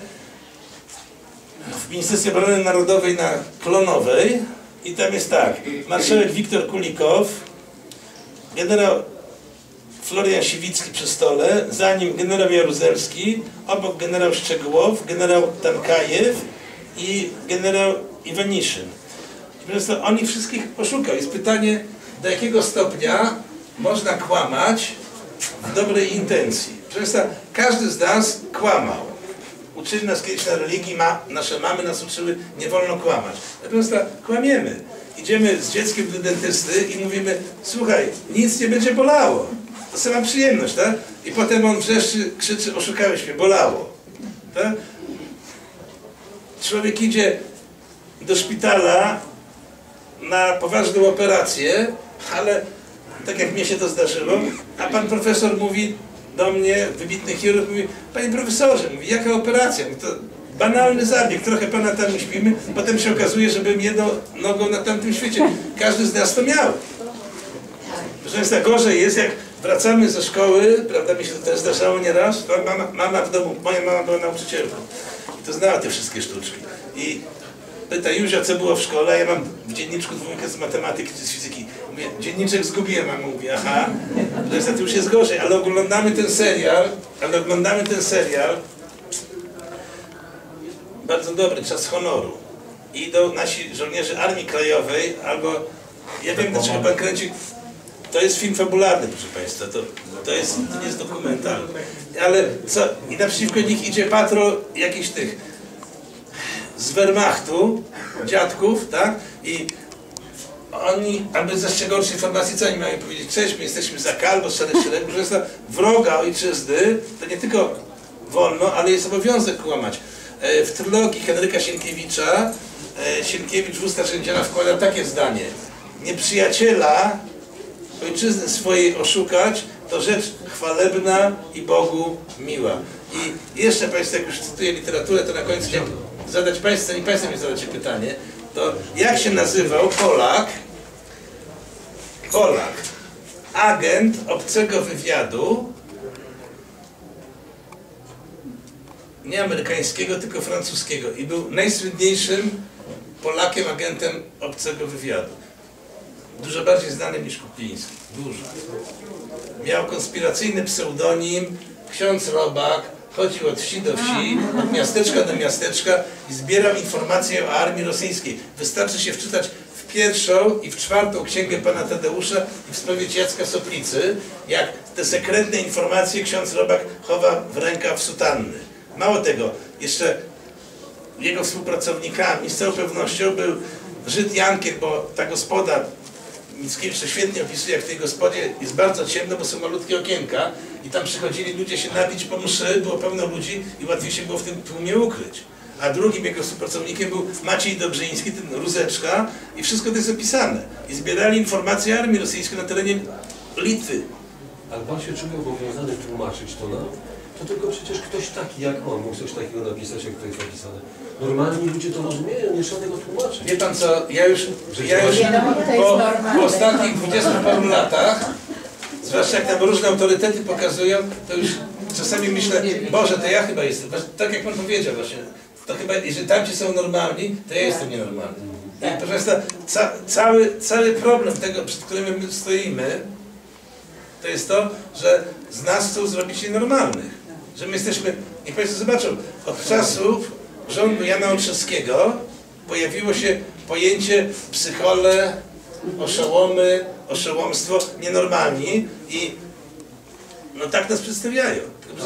w Ministerstwie Obrony Narodowej na Klonowej i tam jest tak: marszałek Wiktor Kulikow, generał Florian Siwicki przy stole, za nim generał Jaruzelski, obok generał Szczegółow, generał Tankajew i generał Iwaniszyn. Proszę, oni wszystkich oszukał. Jest pytanie, do jakiego stopnia można kłamać w dobrej intencji. Proszę, każdy z nas kłamał. Uczyli nas kiedyś na religii, ma, nasze mamy nas uczyły, nie wolno kłamać. Proszę, kłamiemy. Idziemy z dzieckiem do dentysty i mówimy: słuchaj, nic nie będzie bolało. to sama przyjemność, tak? I potem on wrzeszczy, krzyczy, oszukałeś mnie, bolało. Tak? Człowiek idzie do szpitala na poważną operację, ale tak jak mnie się to zdarzyło, a pan profesor mówi do mnie, wybitny chirurg, mówi, panie profesorze, mówi, jaka operacja? Mówi, to banalny zabieg, trochę pana tam uśpimy, potem się okazuje, że byłem jedną nogą na tamtym świecie. Każdy z nas to miał. Proszę Państwa, gorzej jest, jak wracamy ze szkoły, prawda, mi się to też zdarzało nieraz, mama, mama w domu, moja mama była nauczycielką i to znała te wszystkie sztuczki. I pyta, Józia, co było w szkole? Ja mam w dzienniczku dwójkę z matematyki czy z fizyki. Mówię, dzienniczek zgubiłem, mama mówi, aha, to jest, to już jest gorzej, ale oglądamy ten serial, ale oglądamy ten serial, bardzo dobry, Czas honoru. Idą nasi żołnierze Armii Krajowej, albo, ja wiem, dlaczego pan kręci, to jest film fabularny, proszę Państwa, to, to, jest, to nie jest dokumental. Ale co, i naprzeciwko nich idzie patrol jakichś tych z Wehrmachtu, dziadków, tak? I oni, aby zastrzegać informacji, co oni mają powiedzieć? Cześć, my jesteśmy za K albo z szarych szeregów, że jest to wroga ojczyzny, to nie tylko wolno, ale jest obowiązek kłamać. W trylogii Henryka Sienkiewicza Sienkiewicz w usta Rzędziana wkłada takie zdanie: nieprzyjaciela ojczyzny swojej oszukać to rzecz chwalebna i Bogu miła. I jeszcze Państwo, jak już cytuję literaturę, to na końcu chciałem zadać Państwu, zanim Państwo mi zadacie pytanie, to jak się nazywał Polak, Polak, agent obcego wywiadu, nie amerykańskiego, tylko francuskiego, i był najsłynniejszym Polakiem, agentem obcego wywiadu. Dużo bardziej znany niż Kukliński. Dużo. Miał konspiracyjny pseudonim Ksiądz Robak, chodził od wsi do wsi, od miasteczka do miasteczka i zbierał informacje o armii rosyjskiej. Wystarczy się wczytać w pierwszą i w czwartą księgę pana Tadeusza i w spowiedź Jacka Soplicy, jak te sekretne informacje ksiądz Robak chowa w rękaw sutanny. Mało tego, jeszcze jego współpracownikami z całą pewnością był Żyd Jankier, bo ta gospoda, Mickiewicz to świetnie opisuje, jak w tej gospodzie jest bardzo ciemno, bo są malutkie okienka i tam przychodzili ludzie się napić po mszy, było pełno ludzi i łatwiej się było w tym tłumie ukryć. A drugim jego współpracownikiem był Maciej Dobrzyński, ten Rózeczka, i wszystko to jest opisane. I zbierali informacje armii rosyjskiej na terenie Litwy. Ale pan się czuje obowiązany tłumaczyć to nam? To tylko przecież ktoś taki jak on mógł coś takiego napisać, jak to jest napisane. Normalni ludzie to rozumieją, nie trzeba tego tłumaczyć. Wie pan co, ja już, ja już po, po ostatnich dwudziestu paru latach, zwłaszcza jak tam różne autorytety pokazują, to już czasami myślę, Boże, to ja chyba jestem, tak jak pan powiedział właśnie, to chyba, jeżeli tamci są normalni, to ja jestem nienormalny. I proszę Państwa, ca, cały, cały problem tego, przed którym my stoimy, to jest to, że z nas chcą zrobić nienormalnych. Że my jesteśmy, niech Państwo zobaczą, od czasów rządu Jana Olszewskiego pojawiło się pojęcie psychole, oszołomy, oszołomstwo, nienormalni i no tak nas przedstawiają.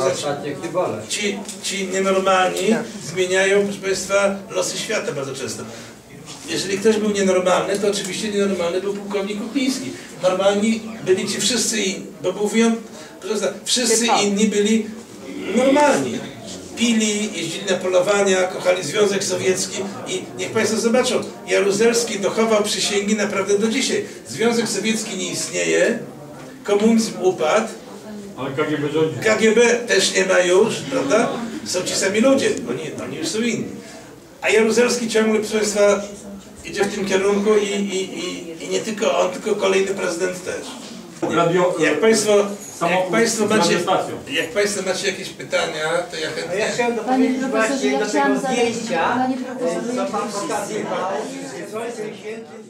Ci, ci nienormalni zmieniają, proszę Państwa, losy świata bardzo często. Jeżeli ktoś był nienormalny, to oczywiście nienormalny był pułkownik Kukliński. Normalni byli ci wszyscy inni, bo był wyjątek, wszyscy inni byli normalni. Pili, jeździli na polowania, kochali Związek Sowiecki i niech Państwo zobaczą, Jaruzelski dochował przysięgi naprawdę do dzisiaj. Związek Sowiecki nie istnieje, komunizm upadł, ale K G B rządzi. K G B też nie ma już, prawda? Są ci sami ludzie, oni, oni już są inni. A Jaruzelski ciągle, proszę Państwa, idzie w tym kierunku i, i, i, i nie tylko on, tylko kolejny prezydent też. Radio, jak Państwo, jak państwo, macie, stacją. jak państwo macie jakieś pytania, to ja A chętnie... ja chciałem Panie dopowiedzieć profesorze, właśnie ja do tego chciałam zadać, zdjęcia, panie profesorze, co pan wszyscy pokazywał, zadali. że Ojciec Święty